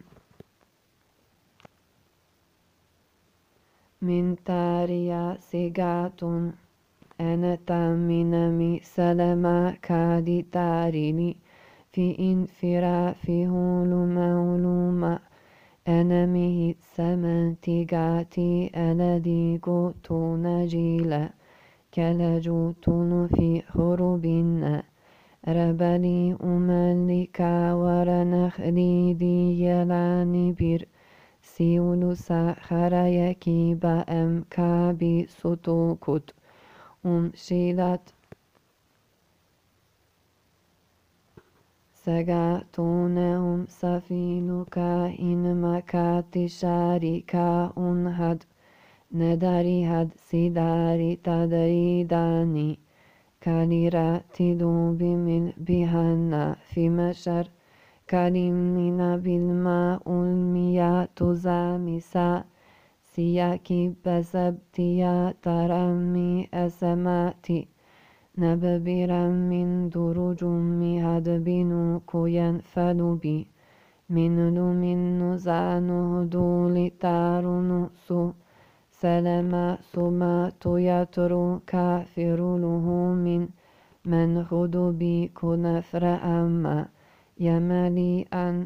من تاريا سيغاتون أنا تامنمي سلما كادي تاريني في انفرا في هولما أنا ميت سمنتيغاتي ألدي قوتو نجيلا كالجوتون في خربنا ربلي أملكا ورنخلي دي يلاني بير سيولو ساخر يكيبا أم كابي سوتوكوت شيلات سجاتونهم سفينك إن مكات شاركا أنهد نداري هد سيداري تدري داني كاليرا تدوب من بهنا في مشر كالمنا بالماء المياه تزامسا سياكي بسبتيا ترمي أسماتي نببرا من دروج مهد بنو كوين فلبي minnu minnu zanu huduli tarunu su selema suma tuyatru kafiruluhu min men hudubi kunafra amma yamali an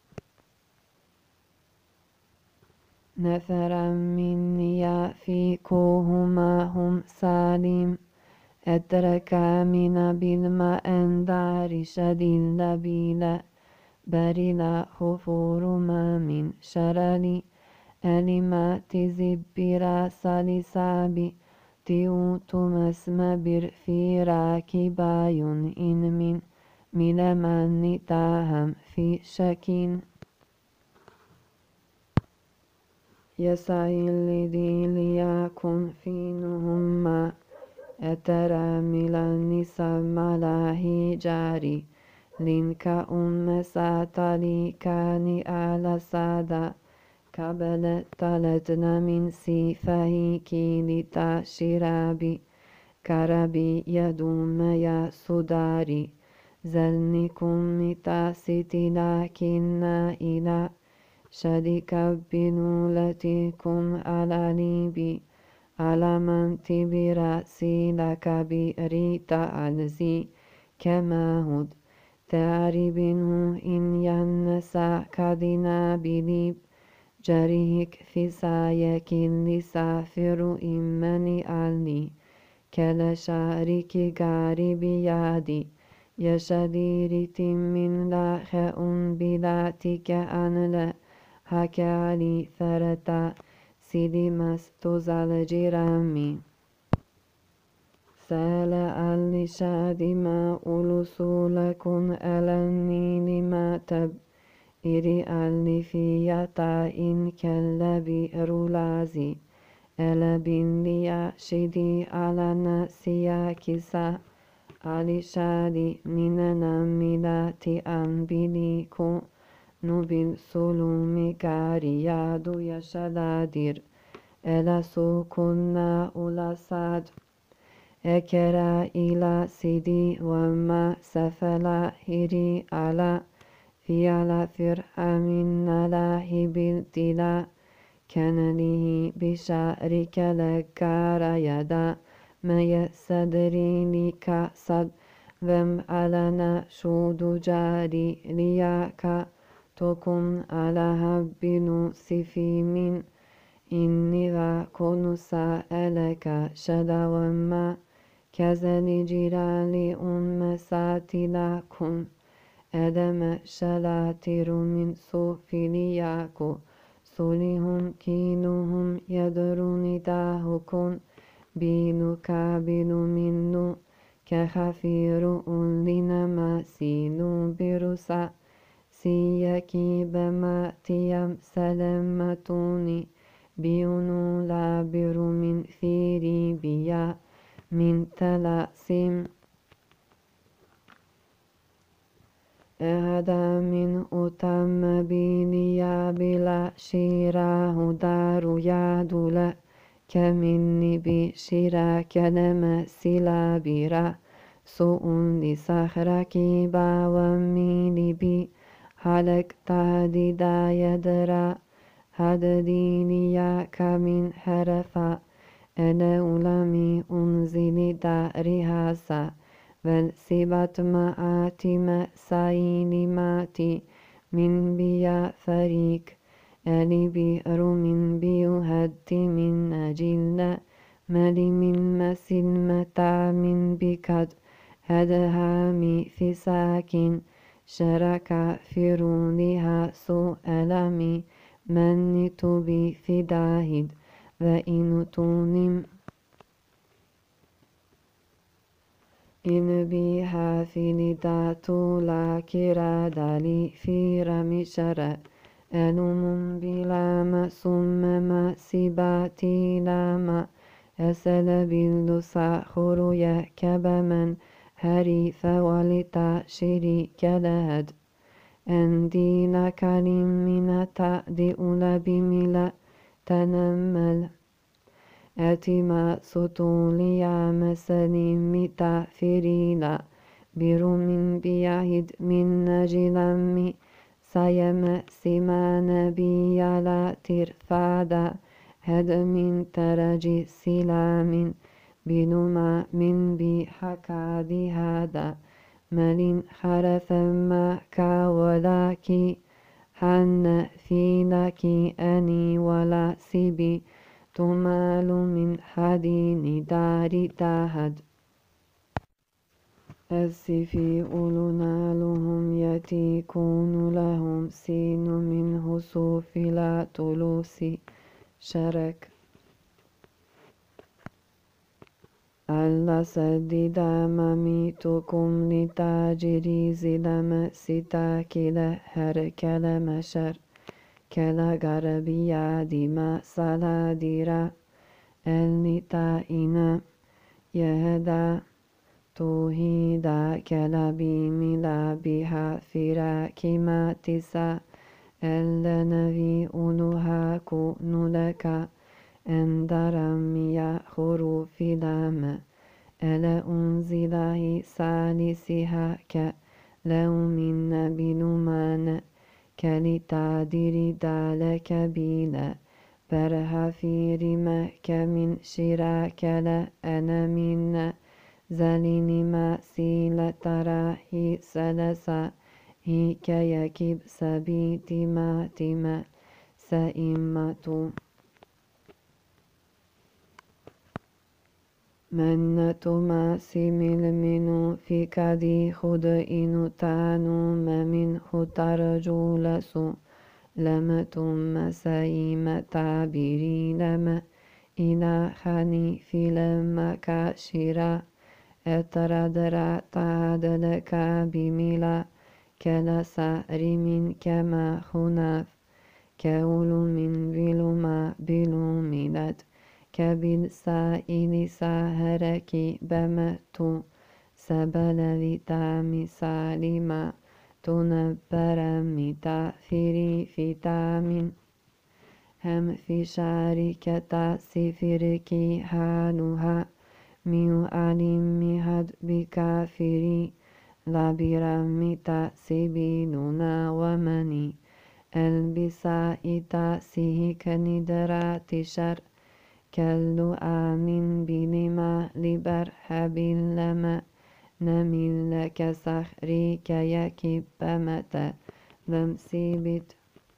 نفرا مني يافيكوهما هم سالم أدركا من بالماء دار شديد بلا برلا خفور ما من شرلي ألمات زبرا سالسابي تيوت مسما برفيرا كبايون إن من ملمان تاهم في شكين يسعي الذي ليكن فينهم ما أترى ملان سماله جاري لنك ساتلي كاني على سادا قبل تلتنا من سيفه كيلتا شرابي كربي يدوم يا سداري زلنكم متاسيتي لكننا إلى شريك بنولتكم على ليبي على من تبراسي لك بريتا عنزي كما هد تعربنه إن ينسى كدنا بليب جريك في سايك لسافر إمني علي كلا شارك غارب يادي يشديرت من لاخئ بلاتك أن لا هكالي ثرتا سيدي مستوزال جرامي سال ألي شادي ما أولسولكم ألني لما تب إري ألي فيتا إن كالبي رولازي ألا بنليا شدي على ناسيا كسا ألي شادي نيننا ميلاتي أنبليكو نوبل سلومي كاريادو يشدادير ألا سكنا أولا ساد أكرا إلى سيدي وما سفلا هيري على في على فرحة الله بالتلا كان له بشعرك لكار يدا ما يسدري لك صد وم علنا شود جاري لياك تكن على هبنو سفي من إني ذا كن سألك شدا وما كزل جرالي ساتلاكم أدم شلاتر من سوفلياكو سولهم كينهم يدرون داهكم بينو كابل منو كخفير لنما سينو برسا سيكي بما تيم سلمتوني بيونو لابر من ثيري بيا من تلاسم أهدا من أتم بيليا بلا شيراه دار يادولا كمني بشيرا كلمة سلا بيرا سوء لصخرك باوميلي بي حلق تهدي دا يدرا هدديني كمن حرفا أنا أولامي أنزلي دارها سا والسبات مآتي مسايلي ماتي من بيا فريق ألي بئر من بيهد من أجل ملي من مسل متى من بكد هدهامي في ساكن شرك فرونها سؤلمي من تبي في داهد وإن تونم إن بها في نداتو لا كرادالي في رمي شرع ألم بلا ما ثم ما سباتي لما أسل باللسا خرو يكب من هريف ولتا شريك لهد أندي لكلم من تأدي أولا بملا تنمل أتما سطوليا مسلم تأفريلا برم بيهد من نجلم سيم سمان بيالا ترفادا هد من ترجي سلام بنما من بحكادي هذا ملين خرف ما كاولاكي حن في لك أني ولا سبي تمال من حدين دار تهد السفي أولنا لهم يتيكون لهم سين منه صوف لا تلوسي شرك ألا سدد مميتكم لتاجري زلم ستا كلا هر كلا مشر كلا غربيا دما سلاديرا النتا إنا يهدا توهيدا كلا بملا بها فرا كما تسا ألا نبي أولها كونلك أندرمي خروف لام ألا أنزله سالسها كلو من بنمان كالتادر دالك بلا برها في رمك من شراك لا أنا من زلين ما سيل تراهي سلسا هيك يكب سبيت ما تما سئمة منة ما سمل منو في كدي خد إنو تانو ما من خطر جولسو لم تم سيم تعبيري لما إلى خني في لما كاشرا اتردرا تعدلك بملا كلا سأر من كما خناف كول من بلما بلو ملت كبل سائل ساهرك بمتو سبل لتام سالما تنبر متافري في تام هم في شاركة سفرك حالها ميو علم هد بكافري لبرمتا سبيلنا ومني البسا إتاسه كندرات شر كلو آمن بلما لبرحب لما نمل كسخري كيكب متى لم سيبت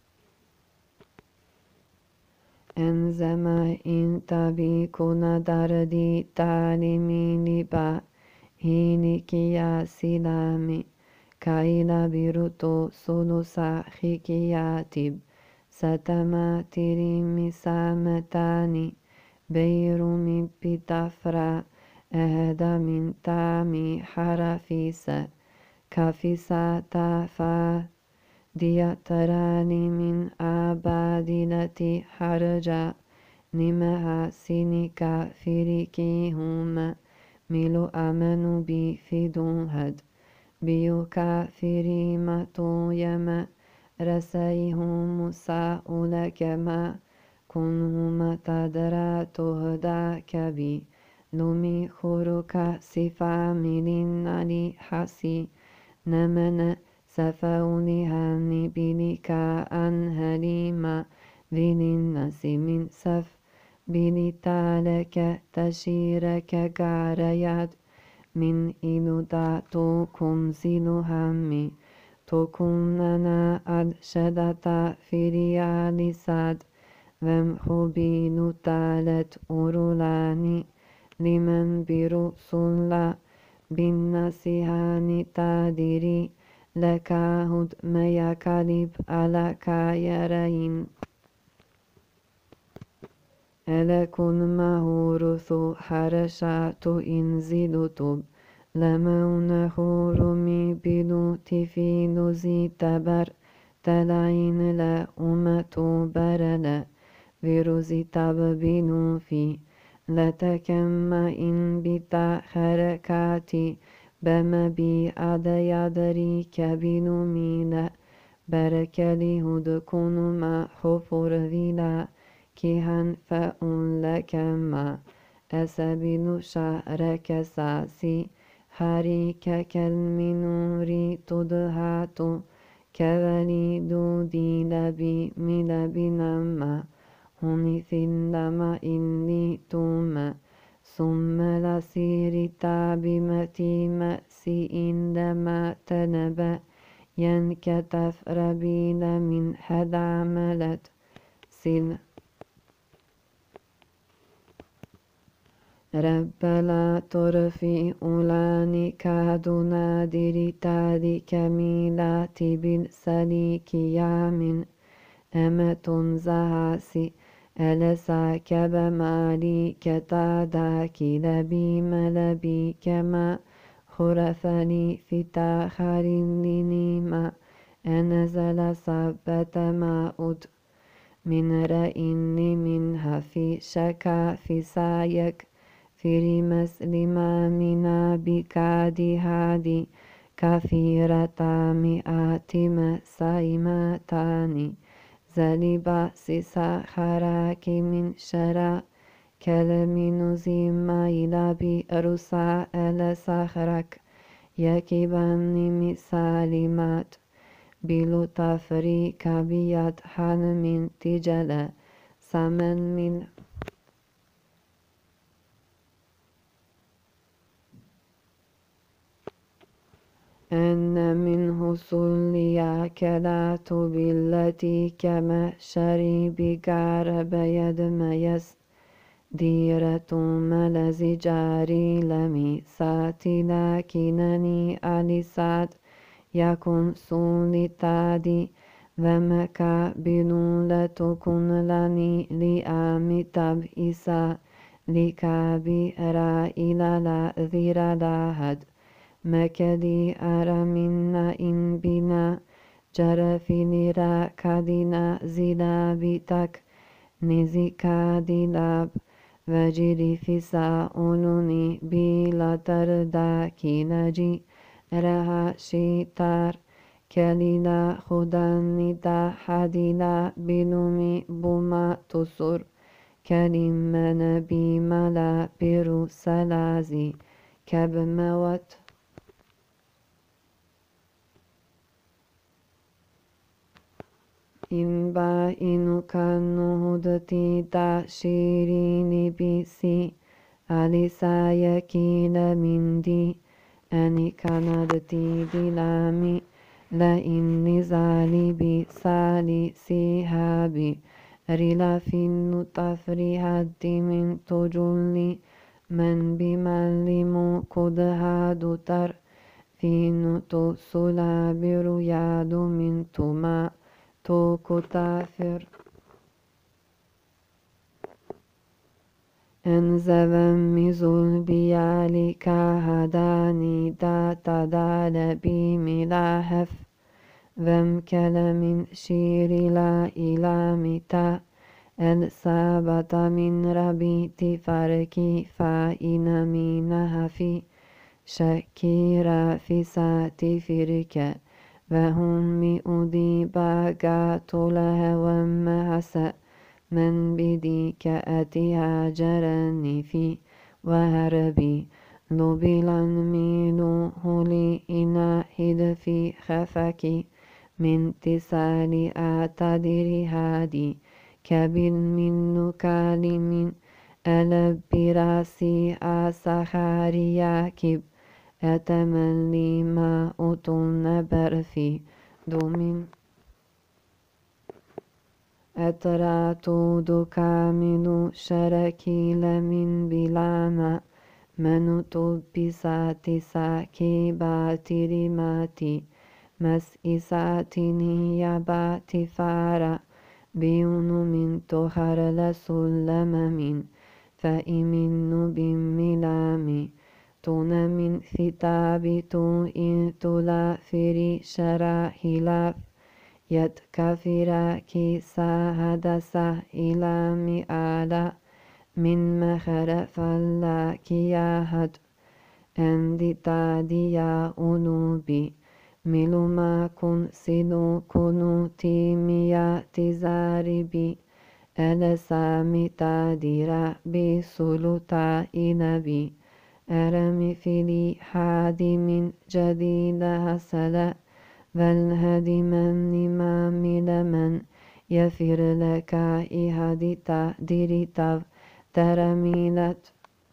انزما إن تبيكون دردي تعلمي لبا هينيكي يا سلامي كايلا بيروتو سولو ساخيكي ياتب ستما تريمي سامتاني بيرومي بتفرا أهدا من تامي حرفيسا كافيسا تافا دياتراني من آبادلة حرجا نمها سينيكا فريكي هما ميلو أمنوا بي في هد بيو كافري ماتو يما رسيهم ساؤل كما كنهما تدرا تهدا كبي لومي خروكا سفا ملين علي حسي نمنا سفاوني هاني بليكا أنهليما للناس من سف بلتالك تشيرك غاريات من إلو داتو كنزلو همي تكوننا أرشدتا فريالي ساد ومحبي نتالت أورولاني لمن برسول بالنسيهان تادري لكاهد ما يكالب على كايرين ألكن مهورث حرشات إنزلتب لمون خورمي بلو تفيلو زي تبر تلعين لا أمتو برلا فيروزي تببينو في لتكما إن بتا حركاتي بما بي أديادري كبينو ميلا بركلي هدكون ما حفر ذيلا كيهن فأون لكما أسبيل شعرك ساسي حريك كالمنور تدهات كذلي دودي لبي ملبنما هوني ثندما إني توما ثم لسير تابي متي مأسي إندما تنبأ ينكتف ربيل من حد عملت سن رب لا ترفي أولاني كادنا ديري تادي كميلاتي بالسليك يامن أمة زهاسي ألسا كبمالي كتادا كلبي ملبي كما خرثني في تاخر لنيما أنزل صبت ما أد من رئني منها في شكا في سايك في مسلما منا بكادي هادي كثيرة مئات مسايمتاني زلبا سيسا خراكي من شرا كلمين زيما يلابي أرسا ألا سخرك يكبني مسالمات بلو تفريك بيد حن من تجلا سمن من أن منه سليا كلات بالتي كما شري بقارب يد ميس ديرة ملز جاري لمي ساتي لكنني أليسات يكن سولي تادي ومكا بنولة كن لني لآمي تبئسا لكابي رائل لا ذير لاهد مكدي أرى منا إن بنا جرى في نرا كدنا زلابتك نزكا دلاب وجري في ساؤلني بلا ترداكي نجي رها شيتار كليلا خداني دا حديلا بلومي بما تصر كلم نبي ملا بيرو سلازي كبموت إنبا إنو كانو هدتي دا شيريني بيسي أليسا يكيل من دي أني كندتي دلامي لئن نزالي بسالي سيهابي رلا في النطفري هدي من تجلي من بملم قد هادو تر في نتو سلابر ياد من تما تو كتافر أنزل مزل بيالي كهداني دا تدال بي ملاهف ومكل من شير لا إلى متا السابت من ربيت فركي فإن منها في شكيرا في ساتي فركة وهم مئودي باقات لها ومعسى من بدي كأتها جرني في وهربي لبلا ميلو هلي إنا هد في خفك من تسالي أعتدري هادي كبير من نكال من ألب براسي أسخاري ياكب أتمنى ما أتون برفي دومين أتراتو دو كامل شركي لمن بلاما منو تبساتي ساكي باتي ماتي مسئساتي نياباتي فارا بيونو من تخر لسلم من فإمنو بملامي تون من ثتابي تو إن تلا فري شرا هلاف يد كافرا كي ساهدسا إلى مئالا من مخر فلا كياهد أندي تاديا أنوبي ملو ما كن سنو كنو تيميا تزاربي ألسامي تاديرا بسلطا إنبي أرمي فيلي حادي من جديد هسلا والهدمن ما ملمن يفر لك إهدتا ديريتاv ترميلت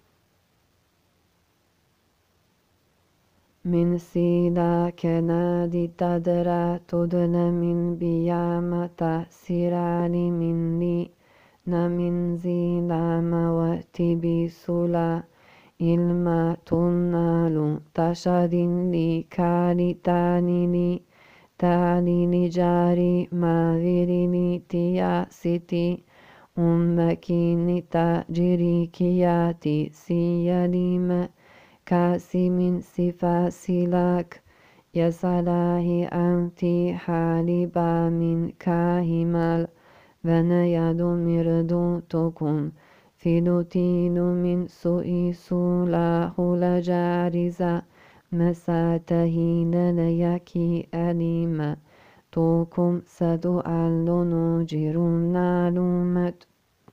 من سيلا كنادي تدرى تدل من بيامة سرالي من لي نمن زيلا مواتي بسلا إلما تنال تشدين لي كالي تاني لي تالي لجاري ما فيري تيا سيتي أمكيني تجري كياتي سياليم كاسي من سفاسلاك يسالاه أنتي حالبا من كاهمال ونياد مردو تكون فيلوتين من سوء سولا هلا جارزا مساتهين ليكي أليما توكم سدو ألونو جيرون نالومت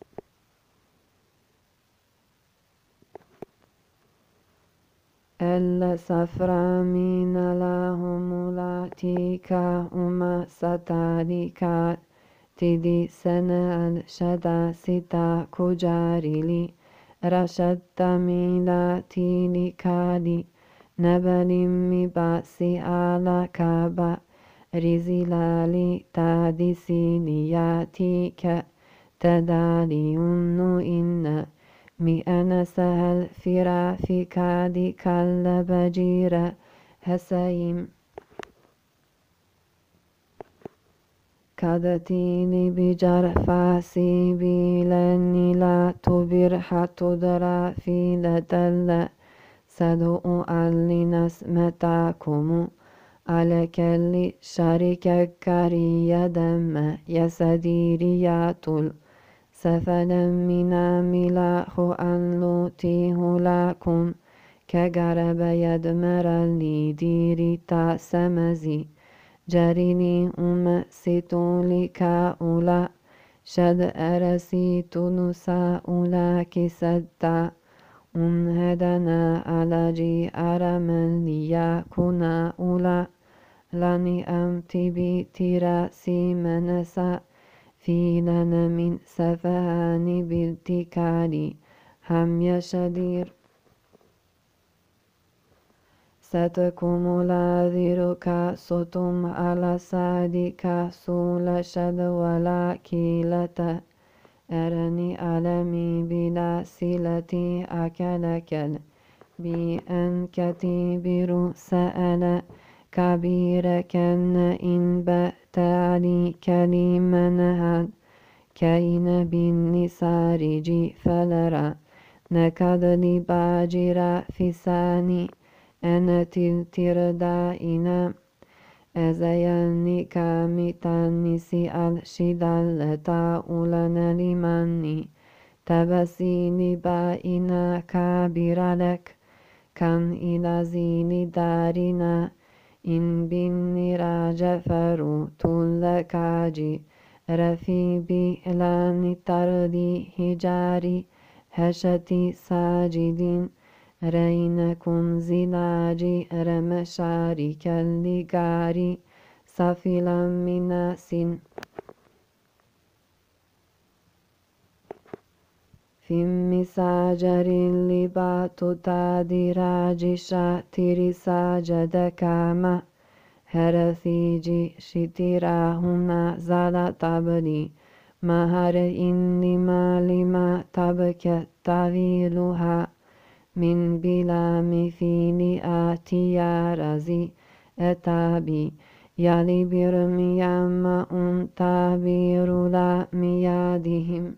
ألا سفرا من لهم لاتيكا أما ستاليكا تدي سنة الشدا ستا كجارلي رشدت ميلاتي لكالي نبل مباسي على كابا رزلالي تادسي لياتيك تدالي إن مئن سهل فرا في كادي كالبجير هسيم كادتيني بجرفاسي بيلني لا تبرح تدرى في لدل سدوء الناس متاكم على كل شركة كري دم يسديريات سفلا من ملاخ أن لوتيه لكم كغرب يدمر لدير تاسمزي جريني ستولك أولا شد أرسيت نساء لك سدا هدنا على جي أرمن ليكونا أولا لاني أمتي بتراسي منسا فيلنا من سفهان بالتكالي هم يشدير ستكم لاذرك صتم على سادك سول شد ولا كيلة أرني ألمي بلا سلتي أكلكل بأن كتبر سأل كبير كان إن بأتالي كلمنها كين بالنسارج فلرا نكد لباجر فساني أنا تلتردائنا أزياني كامتاني سيال شدال تاولنا لماني تبسيني بائنا كابر لك كان إلى زين دارنا إن بني راجفرو تلكاجي رفي بإلان تردي هجاري هشتي ساجدين رينكم زلاجي رمشاري كاللقاري سفلا من ناس في مساجر اللبات تادراج شاتر ساجد كاما هرثيجي شترا هنا زال تبلي مهر إنما لما تبكت طويلها من بلا مثيل آتيا رزي أتابي يلي برميام تابير لا ميادهم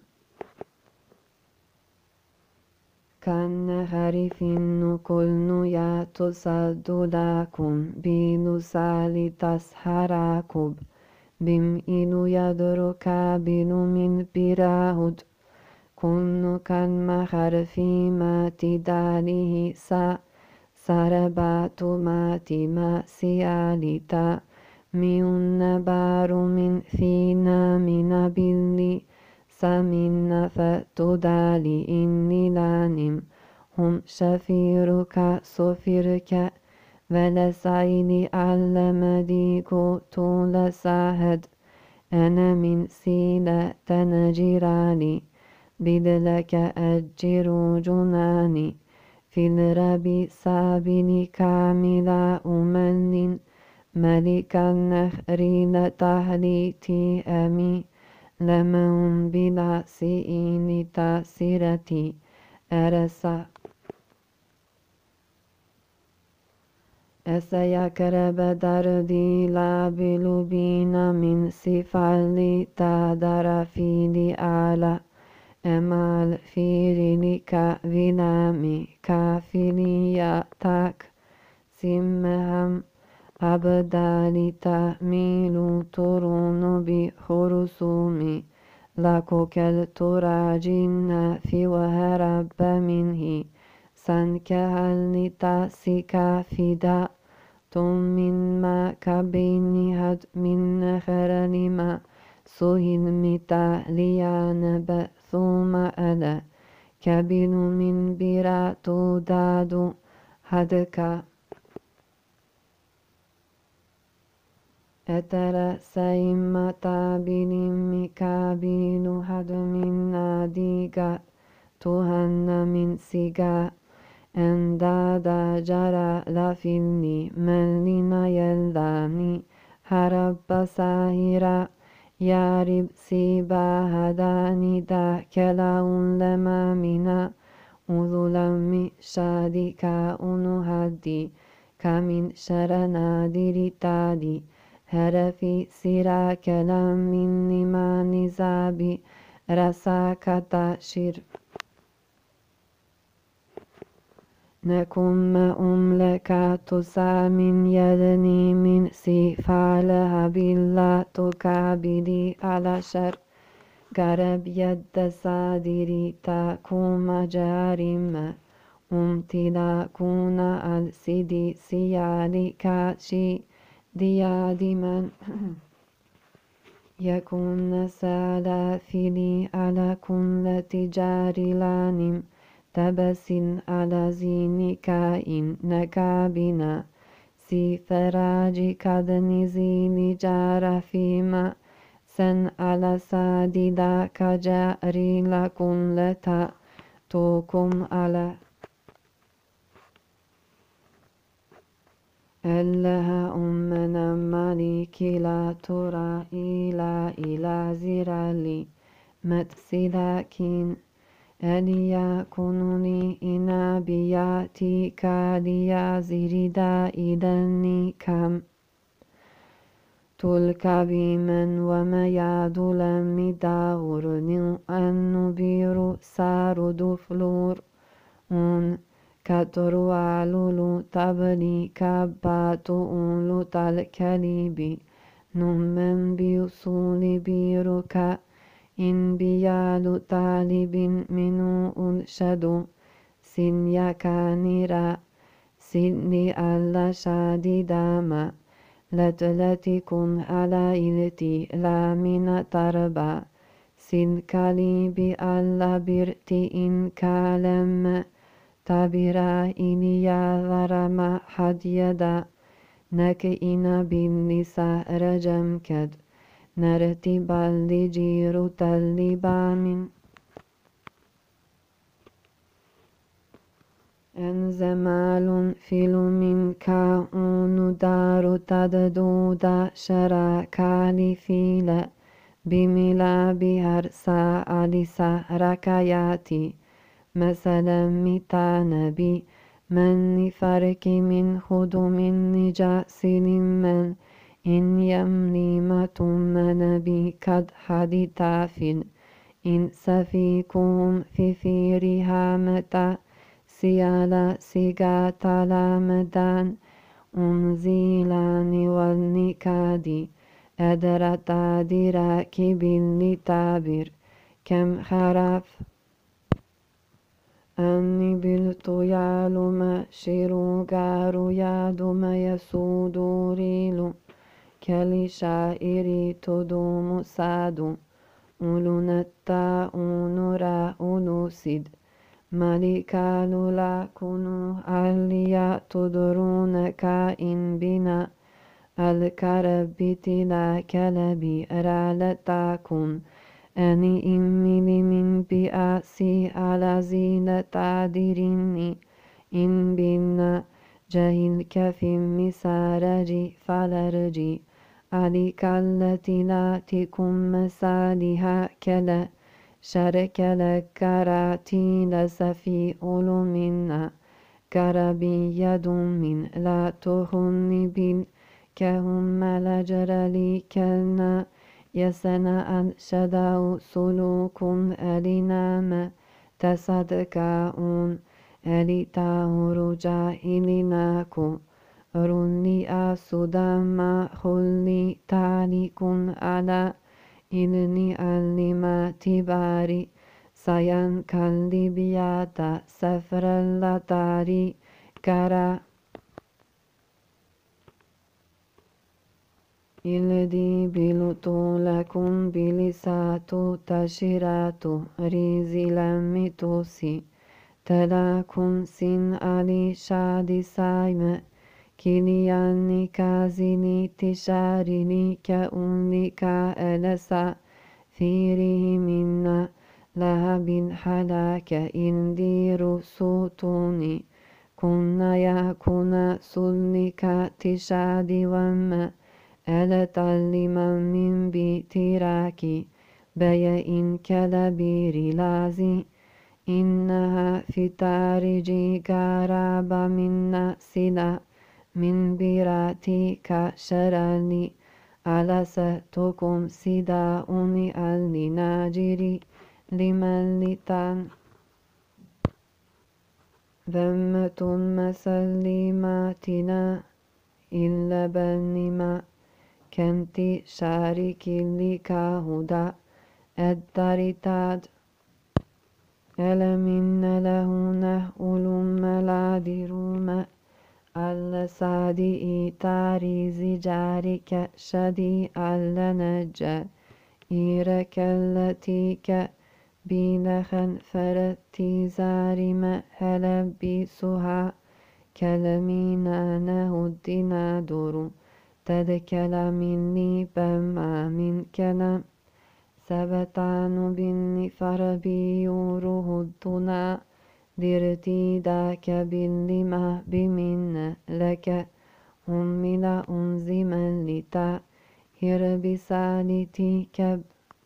كالنهر في النكل يا تصد لكم بلسال تسحراكب بم إلو يدرك بلو من براهد كن كالمخر فيما تداله سربات ماتي ما سيالتا ميون بار من فينا من بلي سمين فتدالي إني لانم هم شفيرك صفرك ولسعيد علمديكو طول ساهد أنا من سيلة تنجراني بدلك أجر جناني في الربي سابني كاملا أمن ملك النهر لتهليتي أمي لمن بلا سئين تأسيرتي أرسا أسيكرب دردي لا بلبين من سفالي تادر في لآلا أمال فيري كفيلامي كافيليا تاك سمهم أبدالي تأميل ترون بخرسومي لكوك التراجين في وهرب منه سنكهل تاسكا فدا من ما كبيني هد من نخر لما سهل متا ليان ثم ألا كبين من برا توداد هدك أترى سيما تابين مكابين هد من ناديك تهن من سيغا أندادا جرى لفيني ملنا يلداني هرب ساهرا يارب سيبا هداني دا كلاون لما منا أذلم شادكا أنهدي كمن شرنا ديرتادي هرفي سرا كلام من نما نزابي رساكتا شير نكم لك تسامن يدني من سفالها بالله تكابدي على شر قرب يد صادري تاكم جارم امتلا كون السيدي سيالي كاشي ديادي من يكون سالافلي على كل تجار لانم تبس على زين كائن نكابنا سي فراج قد نزيل جار فيما سن على ساددا كجاري لكم لتا توكم على الله أمنا مالك لا ترى إلى زرالي متسلاكين أليكنني إنا بياتي كاليا زردا إدني كم تلك بمن وما يدل مداور النبير سار فلور كترو علولو تبلي كباتو أولو تالكليبي نمن بيصول بيروكا إن بيالو طالب منو أنشدو سن يكانيرا سني ألا شادي داما لتلتكم على إلتي لا من تربا سن كاليبي ألا برتي إن كالم تبرا إنيا ورما حد يدا نك إنا بالنساء رجم كد نرتي بالي جيرو تلبامين أن زمال فيلم كأون دار تددودا شرا كالي فيلا بملا بهر ساعة ركياتي مثلا متى نبي من فرق من خد من نجاسل من إن يمني من بي قد حديثا إن سفيكم في فيرها متى سيالا سيغا تلامدان أنزيلان والنكادي أدرتا دراكي بالتابر كم خرف أني بلتو يالما شيرو غارو يادما يسودو ريلو كلي شائري تدوم سادو أولو نتا أونورا أولو سيد ملكا لولا كنو عليا تدرون كائن بنا الكربتي لا كلبي رالتاكم أني إمي من بأسي على زينة تعديرني إن بنا جاهل كفي مسارجي فلرجي عليك التي لا تكون مسالها كلا شرك لكراتي لسفي منا كربي يد من لا تهن بال كهم لجر لي كنا يسنا أنشدوا سلوك ألنام تصدقون ألتاه رجائلناكو رني أسدام خلي تالكم على إني ألما تباري سيان كاللبياتا سفر اللتاري كرا إلدي بلطو لكم بلساتو تشيراتو ريزي لمتوسي تلاكم سن علي شادي سايم كلياني كازيني تشاريني كأمي كألسا فيري منا لها بالحلاك إندير سوتوني كنا يكون سلك تشادي وما ألتعلم من بتراكي بيئن كلبير لازي إنها في تارجي قراب من سلا من براتي كشرالي على ستكم سدا أمي ناجري لمن لتان ذمة مسلماتنا إلا بنما كنتي شاركي لكاهدا الدارتاد ألمن له نهؤل ملادروما الصادئ تاريز جارك شدي نجا إيرك التي بينخن فرتي زارم هلبسها كلمينا نهدنا دورو تذكل مني بما من كلام سبتان بني فربيوره الدنا درتي داك باللما بمن لك هم لا أنزما لتا هربسالتي كب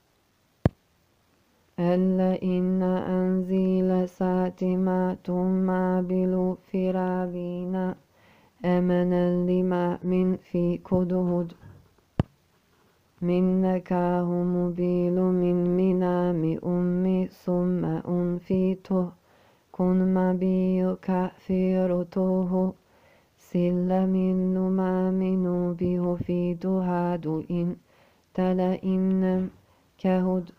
ألا إن أنزل ساتمات ما بلو فرابينا أمنا لما من في كدهد منك مبيل من منام أمي ثم أنفيته كن مبي كافرته سل من ما من به في دهاد إن تلا إن كهد